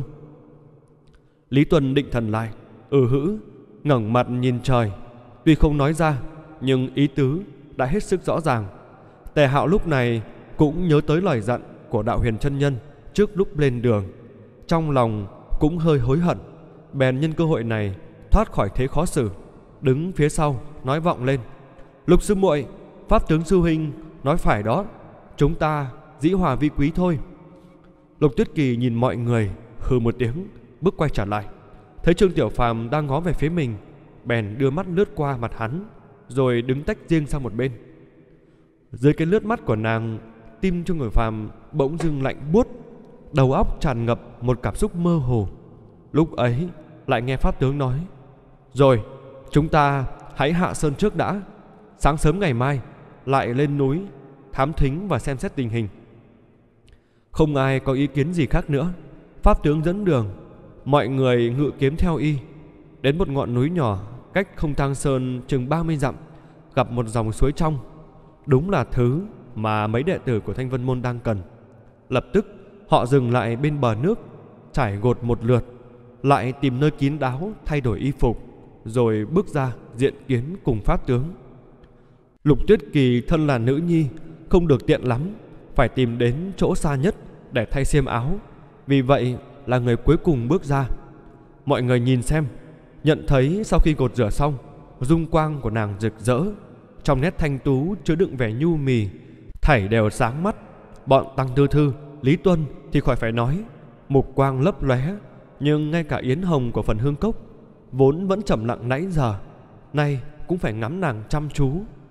Lý Tuân định thần lại, hử, ngẩng mặt nhìn trời. Tuy không nói ra, nhưng ý tứ đã hết sức rõ ràng. Tề Hạo lúc này cũng nhớ tới lời dặn của Đạo Huyền chân nhân trước lúc lên đường, trong lòng cũng hơi hối hận, bèn nhân cơ hội này thoát khỏi thế khó xử, đứng phía sau nói vọng lên: Lục sư muội, Pháp tướng sư huynh nói phải đó, chúng ta dĩ hòa vi quý thôi. Lục Tuyết Kỳ nhìn mọi người, hừ một tiếng, bước quay trở lại. Thấy Trương Tiểu Phàm đang ngó về phía mình, bèn đưa mắt lướt qua mặt hắn, rồi đứng tách riêng sang một bên. Dưới cái lướt mắt của nàng, tim Trương Tiểu Phàm bỗng dưng lạnh buốt, đầu óc tràn ngập một cảm xúc mơ hồ. Lúc ấy lại nghe Pháp tướng nói: Rồi, chúng ta hãy hạ sơn trước đã, sáng sớm ngày mai lại lên núi thám thính và xem xét tình hình. Không ai có ý kiến gì khác nữa. Pháp tướng dẫn đường, mọi người ngự kiếm theo y. Đến một ngọn núi nhỏ cách Không Tang Sơn chừng 30 dặm, gặp một dòng suối trong. Đúng là thứ mà mấy đệ tử của Thanh Vân Môn đang cần. Lập tức họ dừng lại bên bờ nước, trải gột một lượt, lại tìm nơi kín đáo thay đổi y phục, rồi bước ra diện kiến cùng Pháp tướng. Lục Tuyết Kỳ thân là nữ nhi, không được tiện lắm, phải tìm đến chỗ xa nhất để thay xiêm áo. Vì vậy là người cuối cùng bước ra. Mọi người nhìn xem, nhận thấy sau khi gột rửa xong, dung quang của nàng rực rỡ, trong nét thanh tú chứa đựng vẻ nhu mì, thảy đều sáng mắt. Bọn Tăng Tư Thư, Lý Tuân thì khỏi phải nói, mục quang lấp lóe. Nhưng ngay cả Yến Hồng của phần Hương Cốc, vốn vẫn trầm lặng nãy giờ, nay cũng phải ngắm nàng chăm chú.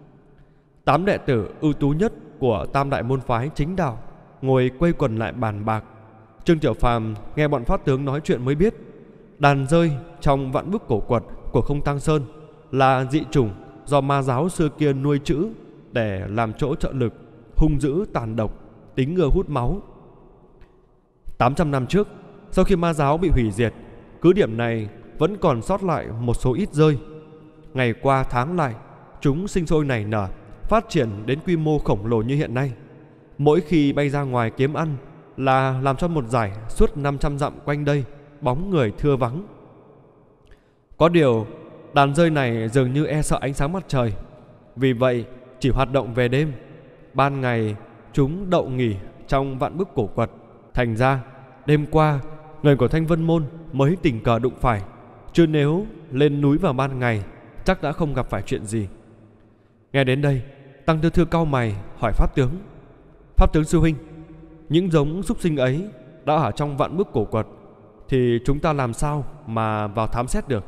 8 đệ tử ưu tú nhất của Tam Đại môn phái chính đạo ngồi quây quần lại bàn bạc. Trương Tiểu Phàm nghe bọn Pháp tướng nói chuyện mới biết, đàn rơi trong vạn bức cổ quật của Không Tang Sơn là dị chủng do ma giáo xưa kia nuôi trữ để làm chỗ trợ lực, hung dữ tàn độc, tính ngừa hút máu. 800 năm trước, sau khi ma giáo bị hủy diệt, cứ điểm này vẫn còn sót lại một số ít rơi. Ngày qua tháng lại, chúng sinh sôi nảy nở, phát triển đến quy mô khổng lồ như hiện nay. Mỗi khi bay ra ngoài kiếm ăn là làm cho một dải suốt 500 dặm quanh đây bóng người thưa vắng. Có điều đàn rơi này dường như e sợ ánh sáng mặt trời, vì vậy chỉ hoạt động về đêm. Ban ngày chúng đậu nghỉ trong vạn bức cổ quật. Thành ra đêm qua người của Thanh Vân Môn mới tình cờ đụng phải, chứ nếu lên núi vào ban ngày chắc đã không gặp phải chuyện gì. Nghe đến đây, Tăng Tư Thư cau mày hỏi Pháp tướng: Pháp tướng sư huynh, những giống súc sinh ấy đã ở trong vạn bức cổ quật, thì chúng ta làm sao mà vào thám xét được?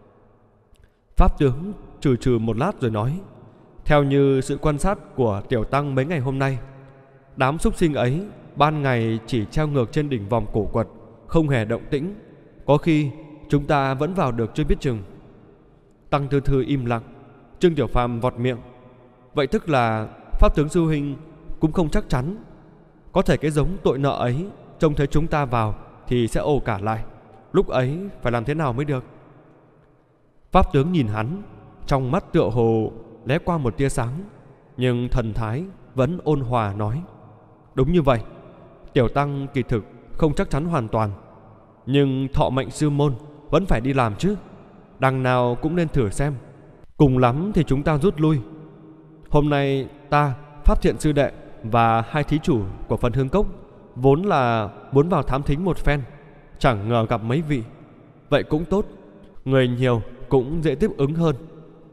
Pháp tướng trừ một lát rồi nói: Theo như sự quan sát của tiểu tăng mấy ngày hôm nay, đám súc sinh ấy ban ngày chỉ treo ngược trên đỉnh vòng cổ quật, không hề động tĩnh. Có khi chúng ta vẫn vào được chưa biết chừng. Tăng Tư Thư im lặng. Trương Tiểu Phàm vọt miệng: Vậy tức là Pháp tướng sư huynh cũng không chắc chắn. Có thể cái giống tội nợ ấy trông thấy chúng ta vào thì sẽ ồ cả lại. Lúc ấy phải làm thế nào mới được? Pháp tướng nhìn hắn, trong mắt tựa hồ lóe qua một tia sáng, nhưng thần thái vẫn ôn hòa nói: Đúng như vậy, tiểu tăng kỳ thực không chắc chắn hoàn toàn, nhưng thọ mệnh sư môn vẫn phải đi làm chứ. Đằng nào cũng nên thử xem. Cùng lắm thì chúng ta rút lui. Hôm nay ta, Pháp Thiện sư đệ và 2 thí chủ của phần Hương Cốc vốn là muốn vào thám thính một phen, chẳng ngờ gặp mấy vị. Vậy cũng tốt, người nhiều cũng dễ tiếp ứng hơn.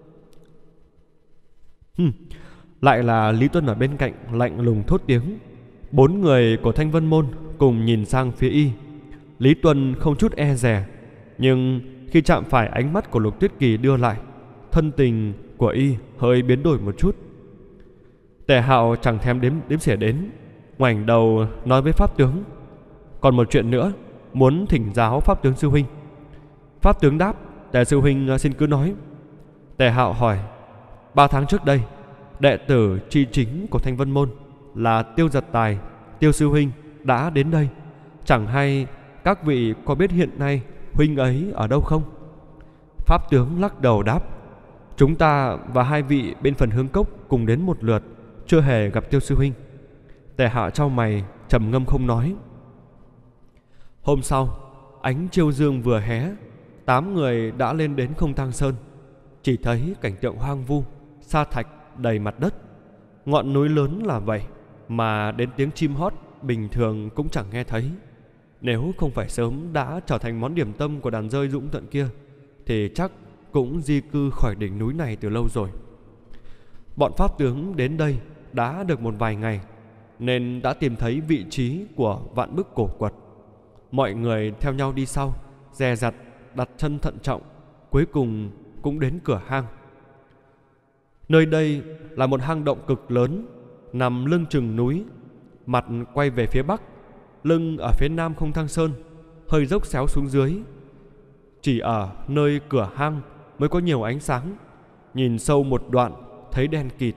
Lại là Lý Tuân ở bên cạnh lạnh lùng thốt tiếng. 4 người của Thanh Vân Môn cùng nhìn sang phía y. Lý Tuân không chút e dè, nhưng khi chạm phải ánh mắt của Lục Tuyết Kỳ đưa lại, thân tình của y hơi biến đổi một chút. Tề Hạo chẳng thèm đếm xỉa đến, ngoảnh đầu nói với Pháp tướng: Còn một chuyện nữa, muốn thỉnh giáo Pháp tướng sư huynh. Pháp tướng đáp: Tề sư huynh xin cứ nói. Tề Hạo hỏi: 3 tháng trước đây, đệ tử tri chính của Thanh Vân Môn là Tiêu Giật Tài, Tiêu sư huynh đã đến đây. Chẳng hay các vị có biết hiện nay huynh ấy ở đâu không? Pháp tướng lắc đầu đáp: Chúng ta và 2 vị bên phần Hương Cốc cùng đến một lượt, chưa hề gặp Tiêu sư huynh. Tề Hạo chau mày, trầm ngâm không nói. Hôm sau, ánh chiêu dương vừa hé, 8 người đã lên đến Không Tang Sơn. Chỉ thấy cảnh tượng hoang vu, sa thạch đầy mặt đất. Ngọn núi lớn là vậy, mà đến tiếng chim hót bình thường cũng chẳng nghe thấy. Nếu không phải sớm đã trở thành món điểm tâm của đàn rơi dũng tận kia, thì chắc cũng di cư khỏi đỉnh núi này từ lâu rồi. Bọn pháp tướng đến đây đã được một vài ngày, nên đã tìm thấy vị trí của vạn bức cổ quật. Mọi người theo nhau đi sau, dè dặt đặt chân thận trọng, cuối cùng cũng đến cửa hang. Nơi đây là một hang động cực lớn, nằm lưng chừng núi, mặt quay về phía bắc, lưng ở phía nam Không Tang Sơn, hơi dốc xéo xuống dưới. Chỉ ở nơi cửa hang mới có nhiều ánh sáng, nhìn sâu một đoạn thấy đen kịt.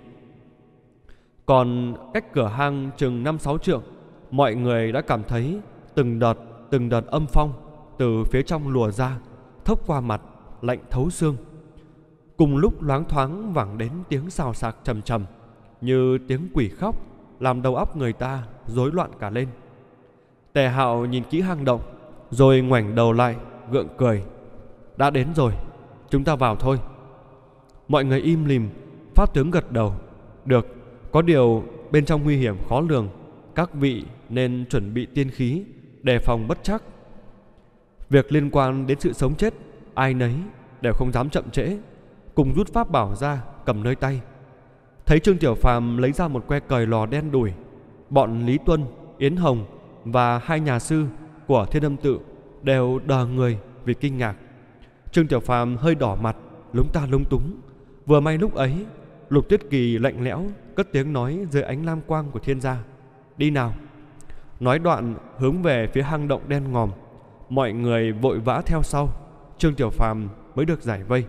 Còn cách cửa hang chừng 5-6 trượng, mọi người đã cảm thấy từng đợt âm phong từ phía trong lùa ra, thốc qua mặt, lạnh thấu xương. Cùng lúc loáng thoáng vẳng đến tiếng xào xạc trầm trầm, như tiếng quỷ khóc, làm đầu óc người ta rối loạn cả lên. Tề Hạo nhìn kỹ hang động, rồi ngoảnh đầu lại gượng cười: Đã đến rồi, chúng ta vào thôi. Mọi người im lìm. Pháp tướng gật đầu: Được, có điều bên trong nguy hiểm khó lường, các vị nên chuẩn bị tiên khí, đề phòng bất trắc. Việc liên quan đến sự sống chết, ai nấy đều không dám chậm trễ, cùng rút pháp bảo ra cầm nơi tay. Thấy Trương Tiểu Phàm lấy ra một que cời lò đen đủi, bọn Lý Tuân, Yến Hồng và 2 nhà sư của Thiên Âm Tự đều đờ người vì kinh ngạc. Trương Tiểu Phàm hơi đỏ mặt, lúng ta lúng túng. Vừa may lúc ấy, Lục Tuyết Kỳ lạnh lẽo cất tiếng nói dưới ánh lam quang của thiên gia: Đi nào. Nói đoạn hướng về phía hang động đen ngòm. Mọi người vội vã theo sau, Trương Tiểu Phàm mới được giải vây.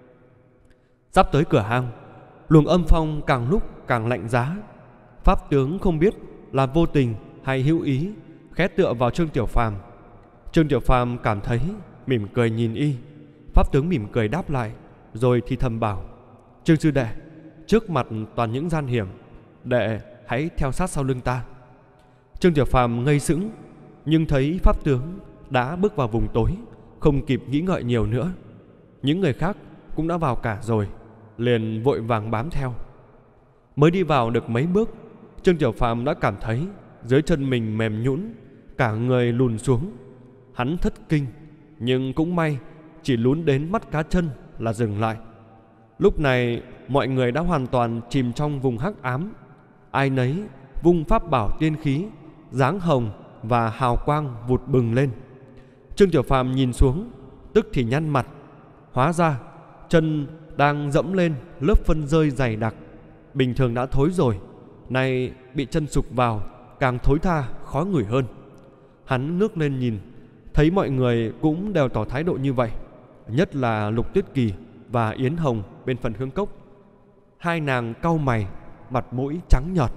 Sắp tới cửa hang, luồng âm phong càng lúc càng lạnh giá. Pháp tướng không biết là vô tình hay hữu ý khẽ tựa vào Trương Tiểu Phàm. Trương Tiểu Phàm cảm thấy, mỉm cười nhìn y. Pháp tướng mỉm cười đáp lại, rồi thì thầm bảo: Trương sư đệ, trước mặt toàn những gian hiểm, đệ hãy theo sát sau lưng ta. Trương Tiểu Phàm ngây sững, nhưng thấy pháp tướng đã bước vào vùng tối, không kịp nghĩ ngợi nhiều nữa. Những người khác cũng đã vào cả rồi, liền vội vàng bám theo. Mới đi vào được mấy bước, Trương Tiểu Phàm đã cảm thấy dưới chân mình mềm nhũn, cả người lùn xuống. Hắn thất kinh, nhưng cũng may chỉ lún đến mắt cá chân là dừng lại. Lúc này mọi người đã hoàn toàn chìm trong vùng hắc ám. Ai nấy vung pháp bảo tiên khí, dáng hồng và hào quang vụt bừng lên. Trương Tiểu Phàm nhìn xuống, tức thì nhăn mặt. Hóa ra chân đang dẫm lên lớp phân rơi dày đặc, bình thường đã thối rồi, nay bị chân sục vào càng thối tha khó ngửi hơn. Hắn ngước lên nhìn, thấy mọi người cũng đều tỏ thái độ như vậy, nhất là Lục Tuyết Kỳ và Yến Hồng bên phần Hương Cốc. 2 nàng cau mày, mặt mũi trắng nhợt.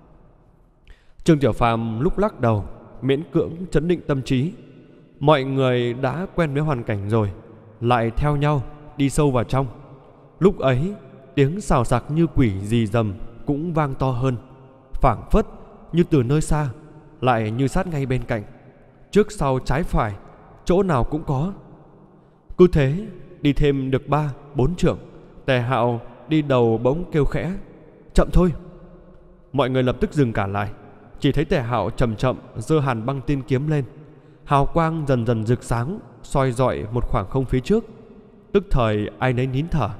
Trương Tiểu Phàm lúc lắc đầu, miễn cưỡng trấn định tâm trí. Mọi người đã quen với hoàn cảnh rồi, lại theo nhau đi sâu vào trong. Lúc ấy tiếng xào xạc như quỷ rì rầm cũng vang to hơn, phảng phất như từ nơi xa, lại như sát ngay bên cạnh, trước sau trái phải, chỗ nào cũng có. Cứ thế đi thêm được 3-4 trượng, Tề Hạo đi đầu bỗng kêu khẽ: Chậm thôi. Mọi người lập tức dừng cả lại. Chỉ thấy Tề Hạo chậm chậm giơ Hàn Băng Tiên Kiếm lên, hào quang dần dần rực sáng, soi rọi một khoảng không phía trước. Tức thời ai nấy nín thở.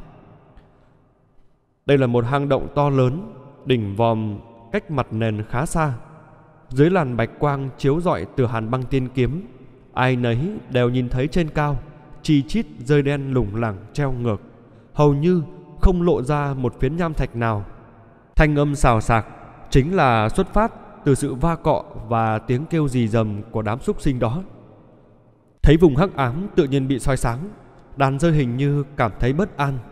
Đây là một hang động to lớn, đỉnh vòm cách mặt nền khá xa. Dưới làn bạch quang chiếu rọi từ Hàn Băng Tiên Kiếm, ai nấy đều nhìn thấy trên cao chi chít rơi đen lủng lẳng treo ngược, hầu như không lộ ra một phiến nham thạch nào. Thanh âm xào xạc chính là xuất phát từ sự va cọ và tiếng kêu rì rầm của đám súc sinh đó. Thấy vùng hắc ám tự nhiên bị soi sáng, đàn rơi hình như cảm thấy bất an,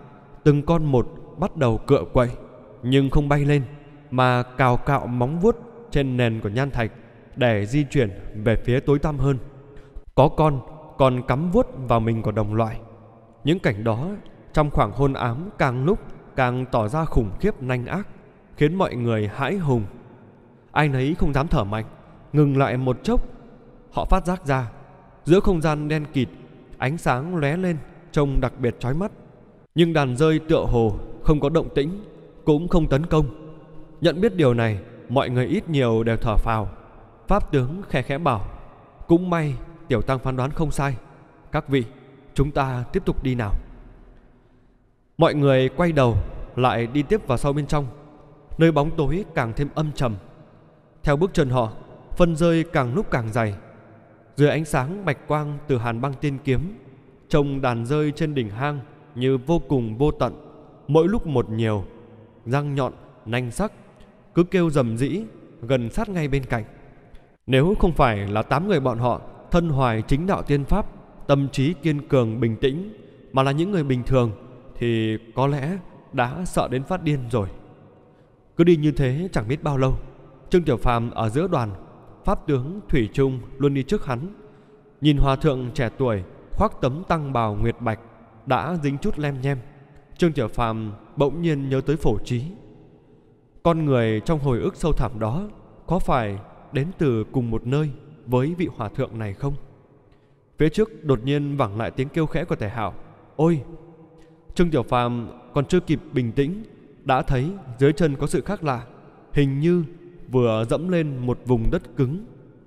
từng con một bắt đầu cựa quậy, nhưng không bay lên, mà cào cạo móng vuốt trên nền của nham thạch để di chuyển về phía tối tăm hơn. Có con còn cắm vuốt vào mình của đồng loại. Những cảnh đó trong khoảng hôn ám càng lúc càng tỏ ra khủng khiếp nanh ác, khiến mọi người hãi hùng. Ai nấy không dám thở mạnh. Ngừng lại một chốc, họ phát giác ra giữa không gian đen kịt, ánh sáng lóe lên trông đặc biệt chói mắt. Nhưng đàn rơi tựa hồ không có động tĩnh, cũng không tấn công. Nhận biết điều này, mọi người ít nhiều đều thở phào. Pháp tướng khẽ khẽ bảo: cũng may tiểu tăng phán đoán không sai. Các vị, chúng ta tiếp tục đi nào. Mọi người quay đầu lại đi tiếp vào sâu bên trong, nơi bóng tối càng thêm âm trầm. Theo bước chân họ, phân rơi càng lúc càng dày. Dưới ánh sáng bạch quang từ hàn băng tiên kiếm, trông đàn rơi trên đỉnh hang như vô cùng vô tận, mỗi lúc một nhiều, răng nhọn nanh sắc, cứ kêu rầm rĩ gần sát ngay bên cạnh. Nếu không phải là 8 người bọn họ thân hoài chính đạo tiên pháp, tâm trí kiên cường bình tĩnh, mà là những người bình thường, thì có lẽ đã sợ đến phát điên rồi. Cứ đi như thế chẳng biết bao lâu, Trương Tiểu Phàm ở giữa đoàn, pháp tướng thủy chung luôn đi trước hắn. Nhìn hòa thượng trẻ tuổi khoác tấm tăng bào nguyệt bạch đã dính chút lem nhem, Trương Tiểu Phàm bỗng nhiên nhớ tới Phổ Trí. Con người trong hồi ức sâu thẳm đó có phải đến từ cùng một nơi với vị hòa thượng này không? Phía trước đột nhiên vẳng lại tiếng kêu khẽ của Tề Hạo: ôi! Trương Tiểu Phàm còn chưa kịp bình tĩnh, đã thấy dưới chân có sự khác lạ, hình như vừa dẫm lên một vùng đất cứng.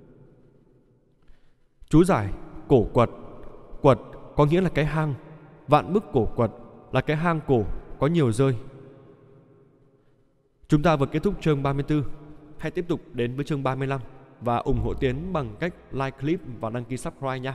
Chú giải: cổ quật. Quật có nghĩa là cái hang. Vạn bức cổ quật là cái hang cổ có nhiều rơi. Chúng ta vừa kết thúc chương 34. Hãy tiếp tục đến với chương 35 và ủng hộ Tiến bằng cách like clip và đăng ký subscribe nha.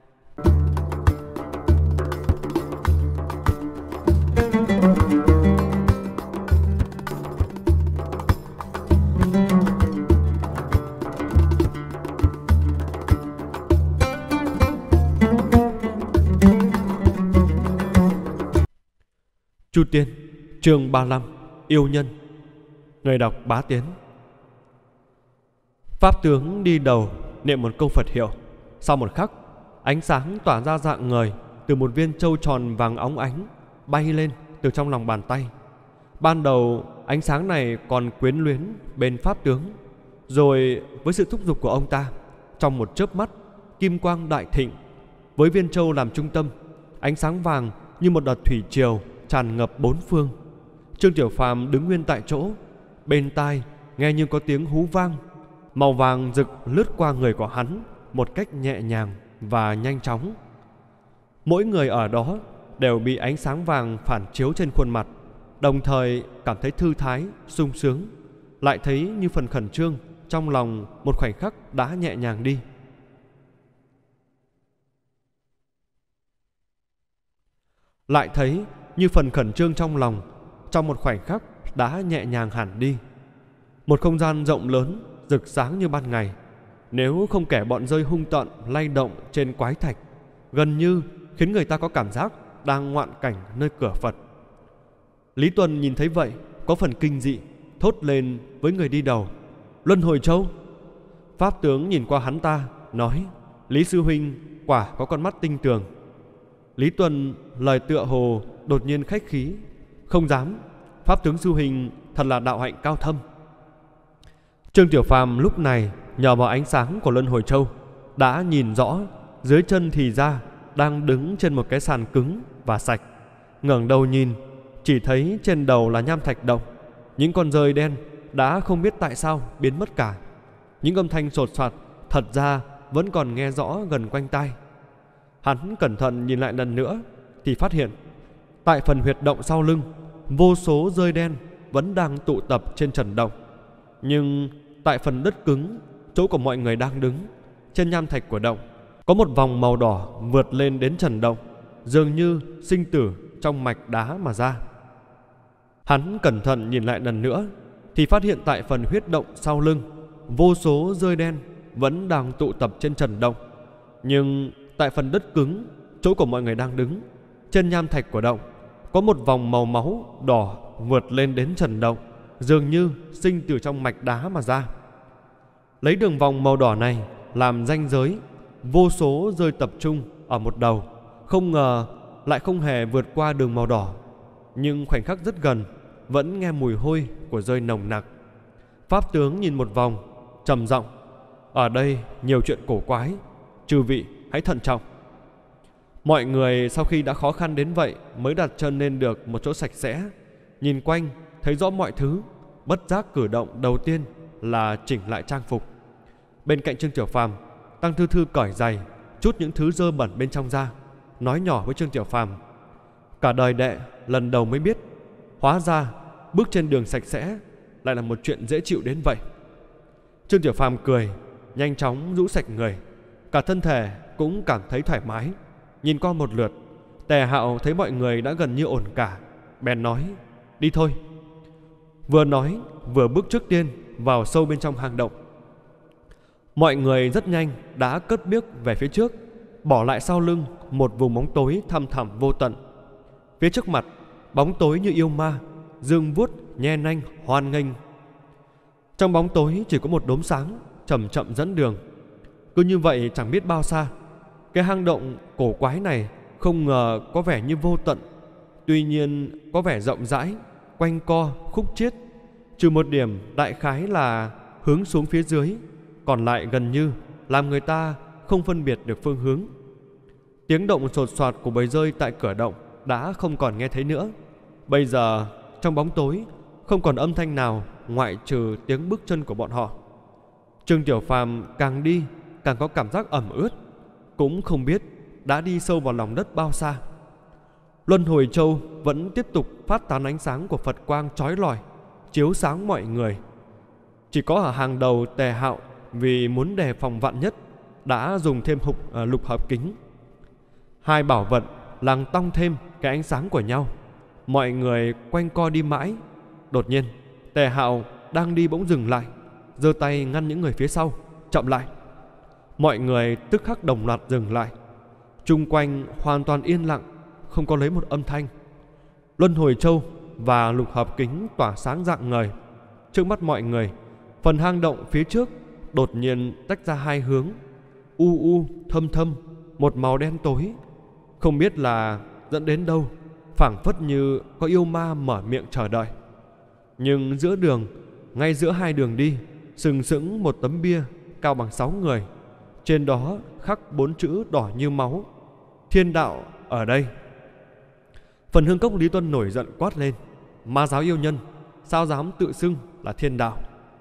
Chu Tiên, chương 35, yêu nhân. Người đọc Bá Tiến. Pháp tướng đi đầu niệm một câu Phật hiệu. Sau một khắc, ánh sáng tỏa ra dạng người từ một viên châu tròn vàng óng ánh bay lên từ trong lòng bàn tay. Ban đầu ánh sáng này còn quyến luyến bên pháp tướng, rồi với sự thúc giục của ông ta, trong một chớp mắt, kim quang đại thịnh. Với viên châu làm trung tâm, ánh sáng vàng như một đợt thủy triều tràn ngập bốn phương. Trương Tiểu Phàm đứng nguyên tại chỗ, bên tai nghe như có tiếng hú vang. Màu vàng rực lướt qua người của hắn một cách nhẹ nhàng và nhanh chóng. Mỗi người ở đó đều bị ánh sáng vàng phản chiếu trên khuôn mặt, đồng thời cảm thấy thư thái, sung sướng, lại thấy như phần khẩn trương trong lòng một khoảnh khắc đã nhẹ nhàng đi. Lại thấy như phần khẩn trương trong lòng trong một khoảnh khắc đã nhẹ nhàng hẳn đi. Một không gian rộng lớn, rực sáng như ban ngày. Nếu không kể bọn rơi hung tợn lay động trên quái thạch, gần như khiến người ta có cảm giác đang ngoạn cảnh nơi cửa Phật. Lý Tuần nhìn thấy vậy có phần kinh dị, thốt lên với người đi đầu: Luân Hồi Châu. Pháp tướng nhìn qua hắn ta, nói: Lý sư huynh quả có con mắt tinh tường. Lý Tuần lời tựa hồ đột nhiên khách khí: Không dám, pháp tướng sư huynh thật là đạo hạnh cao thâm. Trương Tiểu Phàm lúc này nhờ vào ánh sáng của Luân Hồi Châu đã nhìn rõ dưới chân thì ra đang đứng trên một cái sàn cứng và sạch. Ngẩng đầu nhìn, chỉ thấy trên đầu là nham thạch động. Những con rơi đen đã không biết tại sao biến mất cả. Những âm thanh sột soạt thật ra vẫn còn nghe rõ gần quanh tai. Hắn cẩn thận nhìn lại lần nữa thì phát hiện tại phần huyệt động sau lưng, vô số rơi đen vẫn đang tụ tập trên trần động. Nhưng tại phần đất cứng, chỗ của mọi người đang đứng, trên nham thạch của động có một vòng màu đỏ vượt lên đến trần động, dường như sinh tử trong mạch đá mà ra. Hắn cẩn thận nhìn lại lần nữa thì phát hiện tại phần huyết động sau lưng, vô số rơi đen vẫn đang tụ tập trên trần động. Nhưng tại phần đất cứng, chỗ của mọi người đang đứng, trên nham thạch của động, có một vòng màu máu đỏ vượt lên đến trần động, dường như sinh từ trong mạch đá mà ra. Lấy đường vòng màu đỏ này làm ranh giới, vô số rơi tập trung ở một đầu, không ngờ lại không hề vượt qua đường màu đỏ, nhưng khoảnh khắc rất gần vẫn nghe mùi hôi của rơi nồng nặc. Pháp tướng nhìn một vòng, trầm giọng: ở đây nhiều chuyện cổ quái, chư vị hãy thận trọng. Mọi người sau khi đã khó khăn đến vậy mới đặt chân lên được một chỗ sạch sẽ, nhìn quanh thấy rõ mọi thứ, bất giác cử động đầu tiên là chỉnh lại trang phục. Bên cạnh Trương Tiểu Phàm, Tăng Thư Thư cởi giày, chút những thứ dơ bẩn bên trong ra, nói nhỏ với Trương Tiểu Phàm: cả đời đệ lần đầu mới biết, hóa ra bước trên đường sạch sẽ lại là một chuyện dễ chịu đến vậy. Trương Tiểu Phàm cười, nhanh chóng rũ sạch người, cả thân thể cũng cảm thấy thoải mái. Nhìn qua một lượt, Tề Hạo thấy mọi người đã gần như ổn cả, bèn nói: đi thôi. Vừa nói vừa bước trước tiên vào sâu bên trong hang động. Mọi người rất nhanh đã cất bước về phía trước, bỏ lại sau lưng một vùng bóng tối thăm thẳm vô tận. Phía trước mặt, bóng tối như yêu ma, dương vuốt nhe nanh hoan nghênh. Trong bóng tối chỉ có một đốm sáng chậm chậm dẫn đường. Cứ như vậy chẳng biết bao xa, cái hang động cổ quái này không ngờ có vẻ như vô tận, tuy nhiên có vẻ rộng rãi, quanh co khúc chiết, trừ một điểm đại khái là hướng xuống phía dưới, còn lại gần như làm người ta không phân biệt được phương hướng. Tiếng động sột soạt của bầy rơi tại cửa động đã không còn nghe thấy nữa. Bây giờ trong bóng tối không còn âm thanh nào ngoại trừ tiếng bước chân của bọn họ. Trương Tiểu Phàm càng đi càng có cảm giác ẩm ướt, cũng không biết đã đi sâu vào lòng đất bao xa. Luân Hồi Châu vẫn tiếp tục phát tán ánh sáng của Phật quang chói lọi, chiếu sáng mọi người. Chỉ có ở hàng đầu Tề Hạo vì muốn đề phòng vạn nhất đã dùng thêm lục hợp kính. Hai bảo vật làm tăng thêm cái ánh sáng của nhau. Mọi người quanh co đi mãi. Đột nhiên Tề Hạo đang đi bỗng dừng lại, giơ tay ngăn những người phía sau: chậm lại. Mọi người tức khắc đồng loạt dừng lại. Chung quanh hoàn toàn yên lặng, không có lấy một âm thanh. Luân Hồi Châu và lục hợp kính tỏa sáng rạng ngời. Trước mắt mọi người, phần hang động phía trước đột nhiên tách ra hai hướng, u u thâm thâm, một màu đen tối, không biết là dẫn đến đâu, phảng phất như có yêu ma mở miệng chờ đợi. Nhưng giữa đường, ngay giữa hai đường đi, sừng sững một tấm bia cao bằng 6 người, trên đó khắc 4 chữ đỏ như máu: Thiên Đạo ở đây. Phần Hương Cốc Lý Tuân nổi giận quát lên: ma giáo yêu nhân, sao dám tự xưng là Thiên Đạo?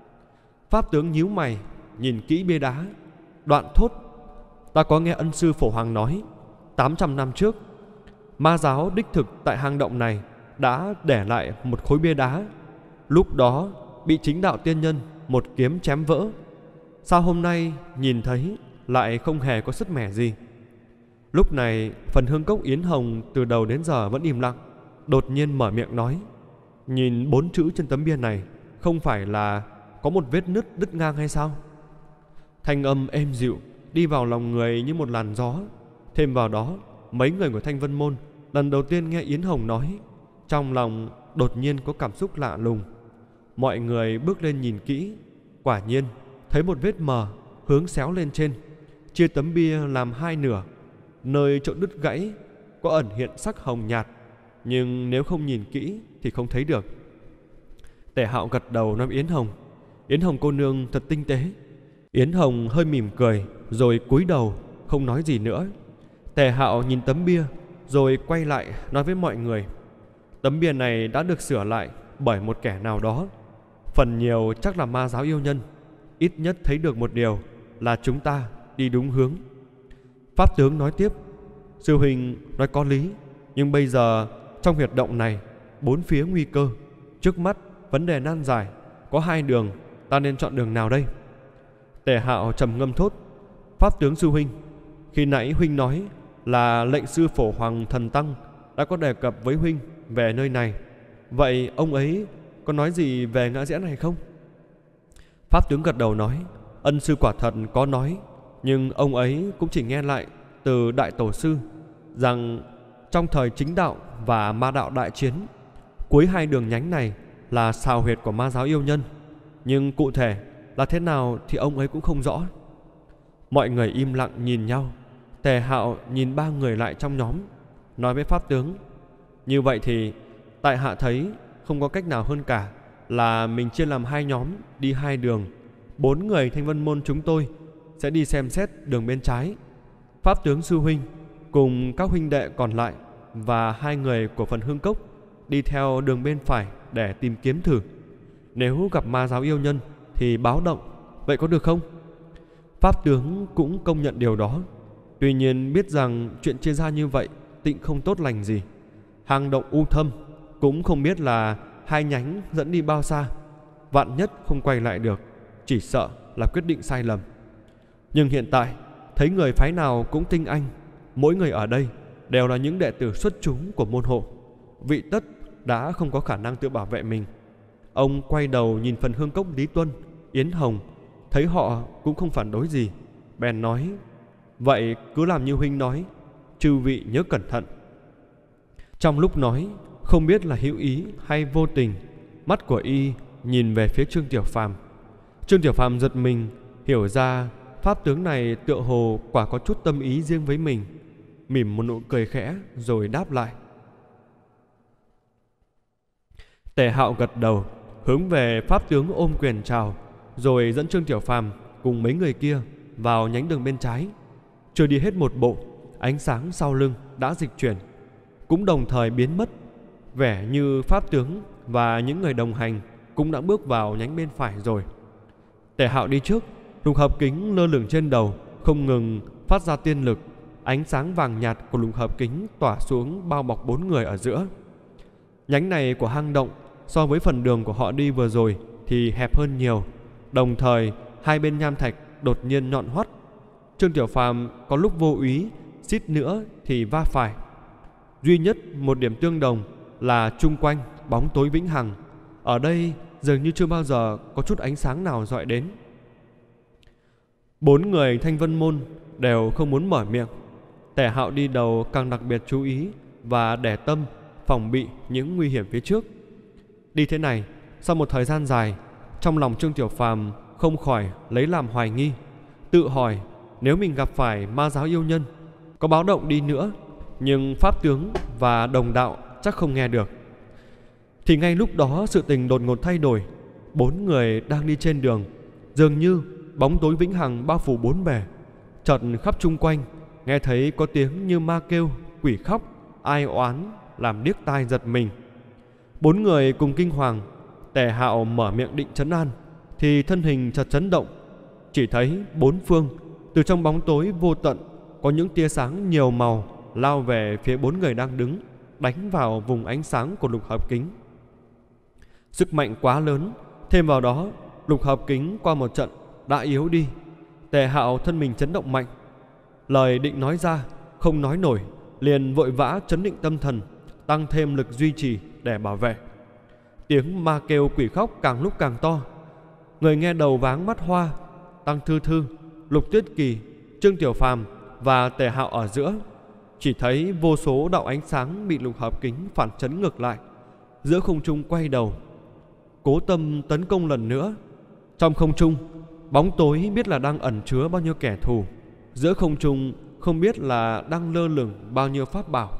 Pháp tướng nhíu mày nhìn kỹ bia đá, đoạn thốt: ta có nghe ân sư Phổ Hoàng nói 800 năm trước, ma giáo đích thực tại hang động này đã để lại một khối bia đá. Lúc đó bị chính đạo tiên nhân một kiếm chém vỡ. Sao hôm nay nhìn thấy lại không hề có sứt mẻ gì? Lúc này Phần Hương Cốc Yến Hồng từ đầu đến giờ vẫn im lặng, đột nhiên mở miệng nói: nhìn 4 chữ trên tấm bia này, không phải là có một vết nứt đứt ngang hay sao? Thanh âm êm dịu đi vào lòng người như một làn gió. Thêm vào đó, mấy người của Thanh Vân Môn lần đầu tiên nghe Yến Hồng nói, trong lòng đột nhiên có cảm xúc lạ lùng. Mọi người bước lên nhìn kỹ, quả nhiên thấy một vết mờ hướng xéo lên trên, chia tấm bia làm hai nửa. Nơi chỗ đứt gãy có ẩn hiện sắc hồng nhạt, nhưng nếu không nhìn kỹ thì không thấy được. Tề Hạo gật đầu nói Yến Hồng: Yến Hồng cô nương thật tinh tế. Yến Hồng hơi mỉm cười rồi cúi đầu không nói gì nữa. Tề Hạo nhìn tấm bia rồi quay lại nói với mọi người: tấm bia này đã được sửa lại bởi một kẻ nào đó, phần nhiều chắc là ma giáo yêu nhân. Ít nhất thấy được một điều là chúng ta đi đúng hướng. Pháp tướng nói tiếp: sư huynh nói có lý, nhưng bây giờ trong huyệt động này 4 phía nguy cơ, trước mắt vấn đề nan giải, có 2 đường, ta nên chọn đường nào đây? Tề Hạo trầm ngâm thốt: Pháp tướng sư huynh, khi nãy huynh nói là lệnh sư Phổ Hoàng Thần Tăng đã có đề cập với huynh về nơi này, vậy ông ấy có nói gì về ngã rẽ này không? Pháp tướng gật đầu nói: ân sư quả thật có nói, nhưng ông ấy cũng chỉ nghe lại từ đại tổ sư rằng trong thời chính đạo và ma đạo đại chiến. Cuối hai đường nhánh này là xào huyệt của ma giáo yêu nhân, nhưng cụ thể là thế nào thì ông ấy cũng không rõ. Mọi người im lặng nhìn nhau. Tề Hạo nhìn ba người lại trong nhóm, nói với pháp tướng: như vậy thì tại hạ thấy không có cách nào hơn cả là mình chia làm hai nhóm đi hai đường. 4 người Thanh Vân Môn chúng tôi sẽ đi xem xét đường bên trái, pháp tướng sư huynh cùng các huynh đệ còn lại và 2 người của phần Hương Cốc đi theo đường bên phải để tìm kiếm thử. Nếu gặp ma giáo yêu nhân thì báo động, vậy có được không? Pháp tướng cũng công nhận điều đó, tuy nhiên biết rằng chuyện chia ra như vậy tịnh không tốt lành gì. Hang động u thâm, cũng không biết là hai nhánh dẫn đi bao xa. Vạn nhất không quay lại được, chỉ sợ là quyết định sai lầm. Nhưng hiện tại thấy người phái nào cũng tinh anh, mỗi người ở đây đều là những đệ tử xuất chúng của môn hộ, vị tất đã không có khả năng tự bảo vệ mình. Ông quay đầu nhìn phần Hương Cốc Lý Tuân, Yến Hồng, thấy họ cũng không phản đối gì, bèn nói: vậy cứ làm như huynh nói, chư vị nhớ cẩn thận. Trong lúc nói, không biết là hữu ý hay vô tình, mắt của y nhìn về phía Trương Tiểu Phàm. Trương Tiểu Phàm giật mình, hiểu ra pháp tướng này tựa hồ quả có chút tâm ý riêng với mình, mỉm một nụ cười khẽ rồi đáp lại. Tề Hạo gật đầu, hướng về pháp tướng ôm quyền chào, rồi dẫn Trương Tiểu Phàm cùng mấy người kia vào nhánh đường bên trái. Chưa đi hết một bộ, ánh sáng sau lưng đã dịch chuyển, cũng đồng thời biến mất, vẻ như pháp tướng và những người đồng hành cũng đã bước vào nhánh bên phải rồi. Tề Hạo đi trước, lục hợp kính lơ lửng trên đầu, không ngừng phát ra tiên lực. Ánh sáng vàng nhạt của lục hợp kính tỏa xuống bao bọc 4 người ở giữa. Nhánh này của hang động so với phần đường của họ đi vừa rồi thì hẹp hơn nhiều. Đồng thời hai bên nham thạch đột nhiên nhọn hoắt. Trương Tiểu Phàm có lúc vô úy, xít nữa thì va phải. Duy nhất một điểm tương đồng là chung quanh bóng tối vĩnh hằng. Ở đây dường như chưa bao giờ có chút ánh sáng nào dọi đến. 4 người Thanh Vân Môn đều không muốn mở miệng. Tề Hạo đi đầu càng đặc biệt chú ý và để tâm phòng bị những nguy hiểm phía trước. Đi thế này, sau một thời gian dài, trong lòng Trương Tiểu Phàm không khỏi lấy làm hoài nghi, tự hỏi nếu mình gặp phải ma giáo yêu nhân, có báo động đi nữa, nhưng pháp tướng và đồng đạo chắc không nghe được. Thì ngay lúc đó sự tình đột ngột thay đổi. 4 người đang đi trên đường, dường như bóng tối vĩnh hằng bao phủ 4 bề. Chợt khắp chung quanh nghe thấy có tiếng như ma kêu, quỷ khóc, ai oán, làm điếc tai giật mình. 4 người cùng kinh hoàng. Tề Hạo mở miệng định trấn an thì thân hình chợt chấn động. Chỉ thấy 4 phương từ trong bóng tối vô tận có những tia sáng nhiều màu lao về phía 4 người đang đứng, đánh vào vùng ánh sáng của lục hợp kính. Sức mạnh quá lớn, thêm vào đó lục hợp kính qua một trận đã yếu đi. Tề Hạo thân mình chấn động mạnh, lời định nói ra không nói nổi, liền vội vã chấn định tâm thần, tăng thêm lực duy trì để bảo vệ. Tiếng ma kêu quỷ khóc càng lúc càng to. Người nghe đầu váng mắt hoa. Tăng Thư Thư, Lục Tuyết Kỳ, Trương Tiểu Phàm và Tề Hạo ở giữa. Chỉ thấy vô số đạo ánh sáng bị lục hợp kính phản chấn ngược lại. Giữa không trung quay đầu, cố tâm tấn công lần nữa. Trong không trung, bóng tối biết là đang ẩn chứa bao nhiêu kẻ thù. Giữa không trung không biết là đang lơ lửng bao nhiêu pháp bảo.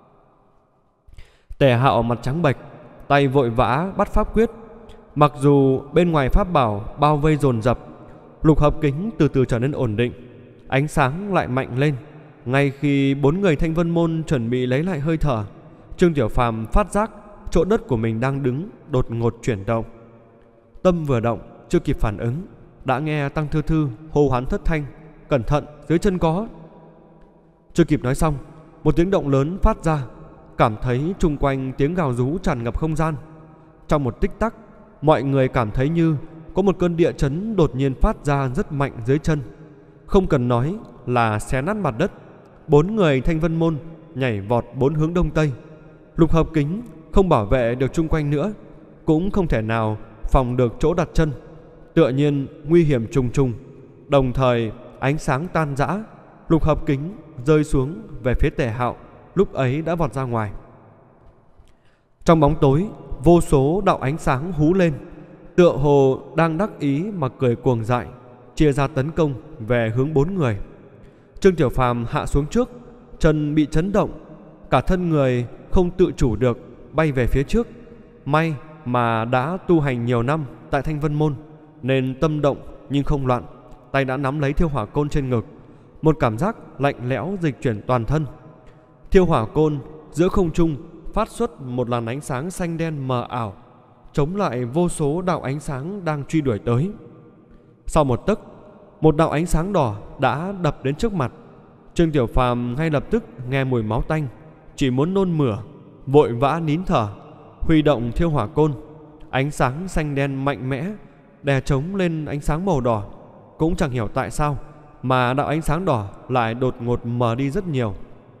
Tề Hạo mặt trắng bệch, tay vội vã bắt pháp quyết. Mặc dù bên ngoài pháp bảo bao vây dồn dập, lục hợp kính từ từ trở nên ổn định. Ánh sáng lại mạnh lên. Ngay khi 4 người Thanh Vân Môn chuẩn bị lấy lại hơi thở, Trương Tiểu Phàm phát giác chỗ đất của mình đang đứng đột ngột chuyển động. Tâm vừa động, chưa kịp phản ứng, đã nghe Tăng Thư Thư hô hoán thất thanh: cẩn thận, dưới chân có. Chưa kịp nói xong, một tiếng động lớn phát ra, cảm thấy chung quanh tiếng gào rú tràn ngập không gian. Trong một tích tắc, mọi người cảm thấy như có một cơn địa chấn đột nhiên phát ra rất mạnh dưới chân. Không cần nói là xé nát mặt đất. 4 người Thanh Vân Môn nhảy vọt 4 hướng đông tây. Lục hợp kính không bảo vệ được chung quanh nữa, cũng không thể nào phòng được chỗ đặt chân. Tựa nhiên nguy hiểm trùng trùng. Đồng thời ánh sáng tan rã, lục hợp kính rơi xuống về phía Tề Hạo, lúc ấy đã vọt ra ngoài. Trong bóng tối, vô số đạo ánh sáng hú lên, tựa hồ đang đắc ý mà cười cuồng dại, chia ra tấn công về hướng 4 người. Trương Tiểu Phàm hạ xuống trước, chân bị chấn động, cả thân người không tự chủ được bay về phía trước. May mà đã tu hành nhiều năm tại Thanh Vân Môn nên tâm động nhưng không loạn, tay đã nắm lấy thiêu hỏa côn trên ngực. Một cảm giác lạnh lẽo dịch chuyển toàn thân. Thiêu hỏa côn giữa không trung phát xuất một làn ánh sáng xanh đen mờ ảo, chống lại vô số đạo ánh sáng đang truy đuổi tới. Sau một tấc, một đạo ánh sáng đỏ đã đập đến trước mặt. Trương Tiểu Phàm ngay lập tức nghe mùi máu tanh, chỉ muốn nôn mửa, vội vã nín thở, huy động thiêu hỏa côn. Ánh sáng xanh đen mạnh mẽ đè trống lên ánh sáng màu đỏ. Cũng chẳng hiểu tại sao mà đạo ánh sáng đỏ lại đột ngột mờ đi rất nhiều.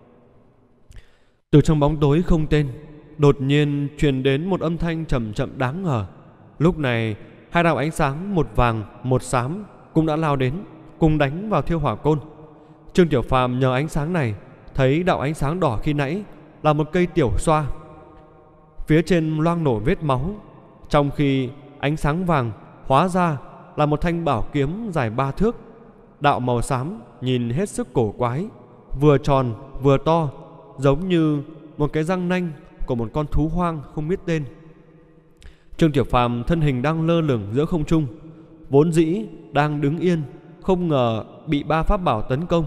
Từ trong bóng tối không tên, đột nhiên truyền đến một âm thanh chậm chậm đáng ngờ. Lúc này, hai đạo ánh sáng, một vàng một xám, cũng đã lao đến, cùng đánh vào thiêu hỏa côn. Trương Tiểu Phàm nhờ ánh sáng này thấy đạo ánh sáng đỏ khi nãy là một cây tiểu xoa, phía trên loang nổ vết máu, trong khi ánh sáng vàng hóa ra là một thanh bảo kiếm dài 3 thước. Đạo màu xám nhìn hết sức cổ quái, vừa tròn vừa to, giống như một cái răng nanh của một con thú hoang không biết tên. Trương Tiểu Phàm thân hình đang lơ lửng giữa không trung, vốn dĩ đang đứng yên, không ngờ bị 3 pháp bảo tấn công.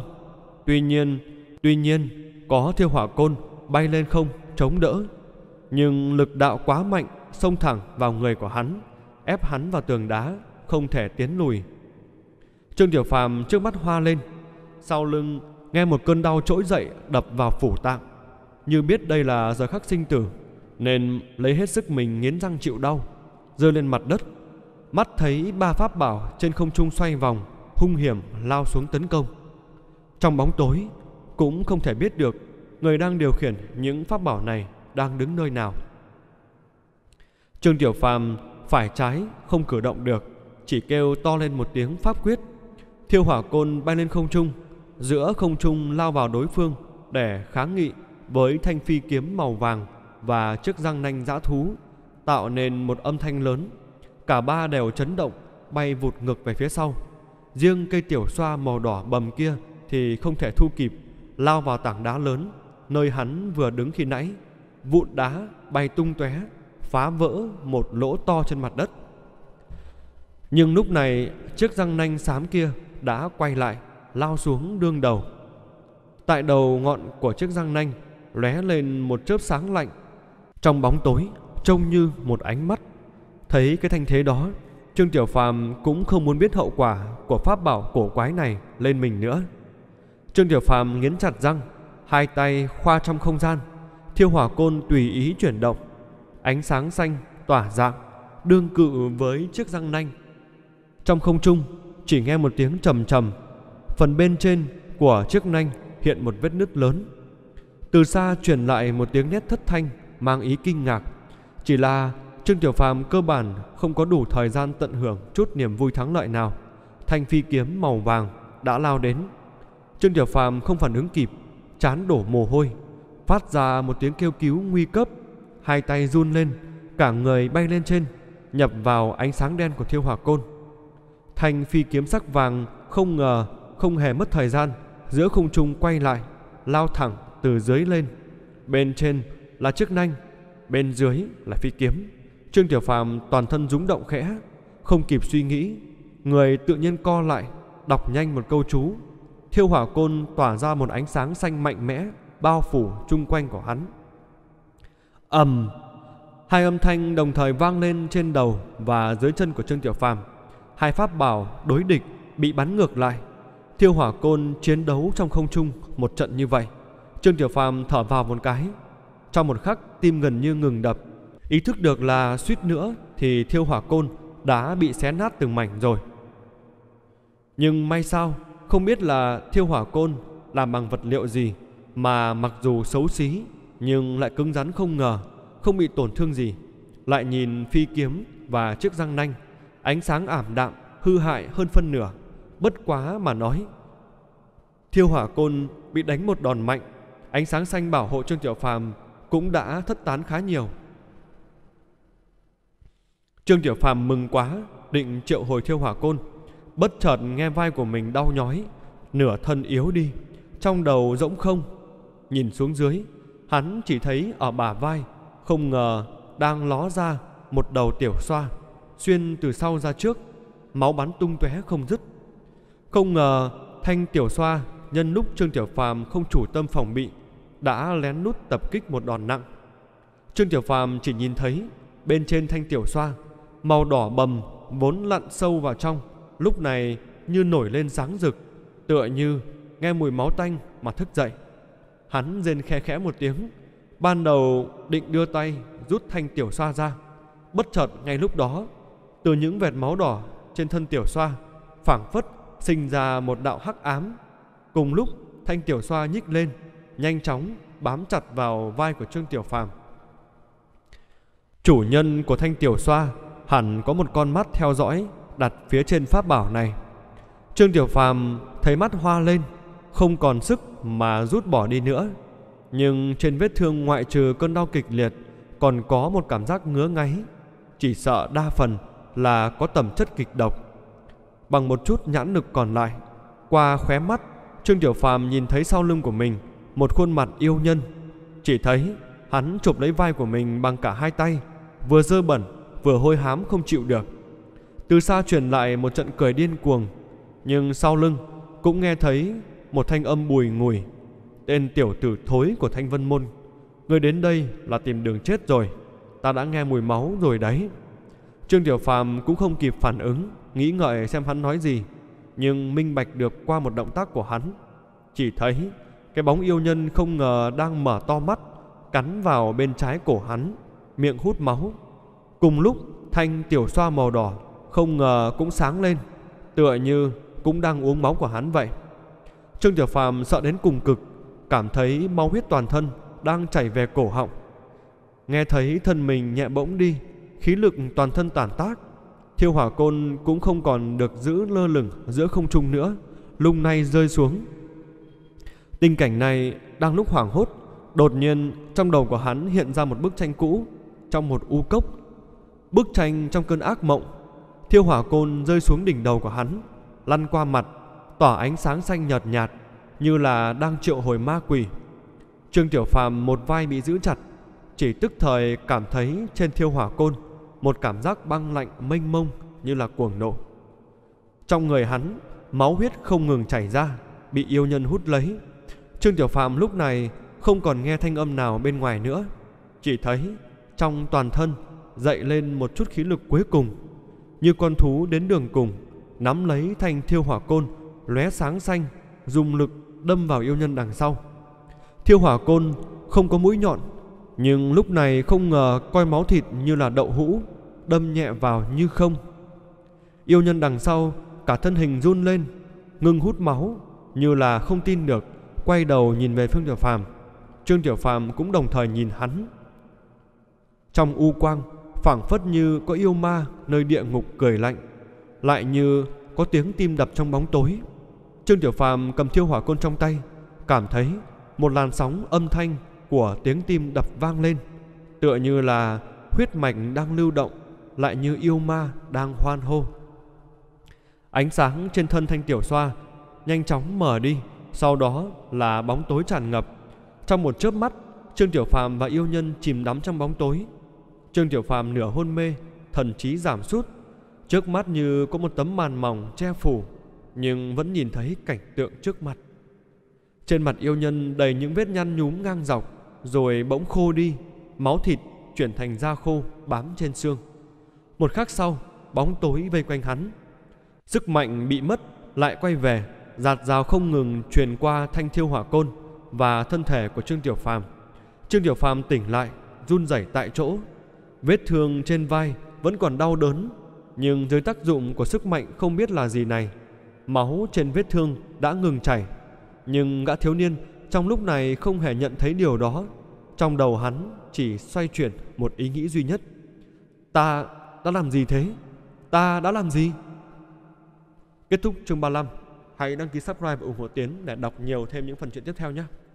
Tuy nhiên có thiêu hỏa côn bay lên không chống đỡ, nhưng lực đạo quá mạnh, xông thẳng vào người của hắn, ép hắn vào tường đá, không thể tiến lùi. Trương Tiểu Phàm trước mắt hoa lên, sau lưng nghe một cơn đau trỗi dậy đập vào phủ tạng. Như biết đây là giờ khắc sinh tử nên lấy hết sức mình nghiến răng chịu đau, rơi lên mặt đất. Mắt thấy 3 pháp bảo trên không trung xoay vòng, hung hiểm lao xuống tấn công. Trong bóng tối cũng không thể biết được người đang điều khiển những pháp bảo này đang đứng nơi nào. Trương Tiểu Phàm phải trái không cử động được, chỉ kêu to lên một tiếng pháp quyết. Thiêu hỏa côn bay lên không trung, giữa không trung lao vào đối phương để kháng nghị với thanh phi kiếm màu vàng và chiếc răng nanh dã thú, tạo nên một âm thanh lớn. Cả 3 đều chấn động, bay vụt ngược về phía sau. Riêng cây tiểu xoa màu đỏ bầm kia thì không thể thu kịp, lao vào tảng đá lớn nơi hắn vừa đứng khi nãy. Vụn đá bay tung tóe, phá vỡ một lỗ to trên mặt đất. Nhưng lúc này chiếc răng nanh xám kia đã quay lại, lao xuống đương đầu. Tại đầu ngọn của chiếc răng nanh lóe lên một chớp sáng lạnh, trong bóng tối trông như một ánh mắt. Thấy cái thanh thế đó, Trương Tiểu Phàm cũng không muốn biết hậu quả của pháp bảo cổ quái này lên mình nữa. Trương Tiểu Phàm nghiến chặt răng, hai tay khoa trong không gian, thiêu hỏa côn tùy ý chuyển động. Ánh sáng xanh tỏa dạng, đương cự với chiếc răng nanh. Trong không trung chỉ nghe một tiếng trầm trầm, phần bên trên của chiếc nanh hiện một vết nứt lớn. Từ xa truyền lại một tiếng hét thất thanh mang ý kinh ngạc. Chỉ là Trương Tiểu Phàm cơ bản không có đủ thời gian tận hưởng chút niềm vui thắng lợi nào. Thanh phi kiếm màu vàng đã lao đến. Trương Tiểu Phàm không phản ứng kịp, trán đổ mồ hôi, phát ra một tiếng kêu cứu nguy cấp. Hai tay run lên, cả người bay lên trên, nhập vào ánh sáng đen của thiêu hỏa côn. Thanh phi kiếm sắc vàng không ngờ không hề mất thời gian, giữa không trung quay lại, lao thẳng từ dưới lên. Bên trên là chiếc nanh, bên dưới là phi kiếm. Trương Tiểu Phàm toàn thân rúng động khẽ, không kịp suy nghĩ, người tự nhiên co lại, đọc nhanh một câu chú. Thiêu hỏa côn tỏa ra một ánh sáng xanh mạnh mẽ, bao phủ chung quanh của hắn. Ầm, hai âm thanh đồng thời vang lên trên đầu và dưới chân của Trương Tiểu Phàm. Hai pháp bảo đối địch bị bắn ngược lại. Thiêu hỏa côn chiến đấu trong không trung một trận như vậy, Trương Tiểu Phàm thở vào một cái. Trong một khắc tim gần như ngừng đập, ý thức được là suýt nữa thì thiêu hỏa côn đã bị xé nát từng mảnh rồi. Nhưng may sao, không biết là thiêu hỏa côn làm bằng vật liệu gì mà mặc dù xấu xí nhưng lại cứng rắn không ngờ, không bị tổn thương gì. Lại nhìn phi kiếm và chiếc răng nanh, ánh sáng ảm đạm, hư hại hơn phân nửa. Bất quá mà nói, thiêu hỏa côn bị đánh một đòn mạnh, Ánh sáng xanh bảo hộ Trương Tiểu Phàm cũng đã thất tán khá nhiều. Trương Tiểu Phàm mừng quá, định triệu hồi Thiêu Hỏa Côn. Bất chợt nghe vai của mình đau nhói, nửa thân yếu đi, trong đầu rỗng không. Nhìn xuống dưới, hắn chỉ thấy ở bả vai không ngờ đang ló ra một đầu tiểu xoa, xuyên từ sau ra trước, máu bắn tung tóe không dứt. Không ngờ thanh tiểu xoa nhân lúc Trương Tiểu Phàm không chủ tâm phòng bị, đã lén lút tập kích một đòn nặng. Trương Tiểu Phàm chỉ nhìn thấy bên trên thanh tiểu xoa màu đỏ bầm vốn lặn sâu vào trong, lúc này như nổi lên sáng rực, tựa như nghe mùi máu tanh mà thức dậy. Hắn rên khe khẽ một tiếng, ban đầu định đưa tay rút thanh tiểu xoa ra. Bất chợt ngay lúc đó, từ những vệt máu đỏ trên thân tiểu xoa phảng phất sinh ra một đạo hắc ám. Cùng lúc thanh tiểu xoa nhích lên, nhanh chóng bám chặt vào vai của Trương Tiểu Phàm. Chủ nhân của thanh tiểu xoa hẳn có một con mắt theo dõi đặt phía trên pháp bảo này. Trương Tiểu Phàm thấy mắt hoa lên, không còn sức mà rút bỏ đi nữa. Nhưng trên vết thương ngoại trừ cơn đau kịch liệt, còn có một cảm giác ngứa ngáy, chỉ sợ đa phần là có tẩm chất kịch độc. Bằng một chút nhãn lực còn lại, qua khóe mắt, Trương Tiểu Phàm nhìn thấy sau lưng của mình một khuôn mặt yêu nhân. Chỉ thấy hắn chụp lấy vai của mình bằng cả hai tay, vừa dơ bẩn vừa hôi hám không chịu được. Từ xa truyền lại một trận cười điên cuồng, nhưng sau lưng cũng nghe thấy một thanh âm bùi ngùi. Tên tiểu tử thối của Thanh Vân Môn, ngươi đến đây là tìm đường chết rồi, ta đã nghe mùi máu rồi đấy. Trương Tiểu Phàm cũng không kịp phản ứng, nghĩ ngợi xem hắn nói gì, nhưng minh bạch được qua một động tác của hắn. Chỉ thấy cái bóng yêu nhân không ngờ đang mở to mắt, cắn vào bên trái cổ hắn, miệng hút máu. Cùng lúc thanh tiểu xoa màu đỏ không ngờ cũng sáng lên, tựa như cũng đang uống máu của hắn vậy. Trương Tiểu Phàm sợ đến cùng cực, cảm thấy máu huyết toàn thân đang chảy về cổ họng. Nghe thấy thân mình nhẹ bỗng đi, khí lực toàn thân tàn tác. Thiêu Hỏa Côn cũng không còn được giữ lơ lửng giữa không trung nữa, lung nay rơi xuống. Tình cảnh này đang lúc hoảng hốt, đột nhiên trong đầu của hắn hiện ra một bức tranh cũ trong một u cốc. Bức tranh trong cơn ác mộng. Thiêu Hỏa Côn rơi xuống đỉnh đầu của hắn, lăn qua mặt, tỏa ánh sáng xanh nhợt nhạt, như là đang triệu hồi ma quỷ. Trương Tiểu Phàm một vai bị giữ chặt, chỉ tức thời cảm thấy trên Thiêu Hỏa Côn một cảm giác băng lạnh mênh mông như là cuồng nộ. Trong người hắn máu huyết không ngừng chảy ra, bị yêu nhân hút lấy. Trương Tiểu Phàm lúc này không còn nghe thanh âm nào bên ngoài nữa, chỉ thấy trong toàn thân dậy lên một chút khí lực cuối cùng, như con thú đến đường cùng, nắm lấy thanh Thiêu Hỏa Côn lóe sáng xanh, dùng lực đâm vào yêu nhân đằng sau. Thiêu Hỏa Côn không có mũi nhọn, nhưng lúc này không ngờ coi máu thịt như là đậu hũ, đâm nhẹ vào như không. Yêu nhân đằng sau cả thân hình run lên, ngừng hút máu, như là không tin được, quay đầu nhìn về Trương Tiểu Phàm. Trương Tiểu Phàm cũng đồng thời nhìn hắn. Trong u quang phảng phất như có yêu ma nơi địa ngục cười lạnh, lại như có tiếng tim đập trong bóng tối. Trương Tiểu Phàm cầm Thiêu Hỏa Côn trong tay, cảm thấy một làn sóng âm thanh của tiếng tim đập vang lên, tựa như là huyết mạch đang lưu động, lại như yêu ma đang hoan hô. Ánh sáng trên thân thanh tiểu xoa nhanh chóng mở đi, sau đó là bóng tối tràn ngập. Trong một chớp mắt, Trương Tiểu Phàm và yêu nhân chìm đắm trong bóng tối. Trương Tiểu Phàm nửa hôn mê, thần trí giảm sút, trước mắt như có một tấm màn mỏng che phủ, nhưng vẫn nhìn thấy cảnh tượng trước mặt. Trên mặt yêu nhân đầy những vết nhăn nhúm ngang dọc, rồi bỗng khô đi, máu thịt chuyển thành da khô bám trên xương. Một khắc sau, bóng tối vây quanh hắn. Sức mạnh bị mất lại quay về, dạt dào không ngừng truyền qua thanh Thiêu Hỏa Côn và thân thể của Trương Tiểu Phàm. Trương Tiểu Phàm tỉnh lại, run rẩy tại chỗ. Vết thương trên vai vẫn còn đau đớn, nhưng dưới tác dụng của sức mạnh không biết là gì này, máu trên vết thương đã ngừng chảy. Nhưng gã thiếu niên trong lúc này không hề nhận thấy điều đó. Trong đầu hắn chỉ xoay chuyển một ý nghĩ duy nhất: ta đã làm gì thế? Ta đã làm gì? Kết thúc chương 35. Hãy đăng ký subscribe và ủng hộ Tiến để đọc nhiều thêm những phần truyện tiếp theo nhé.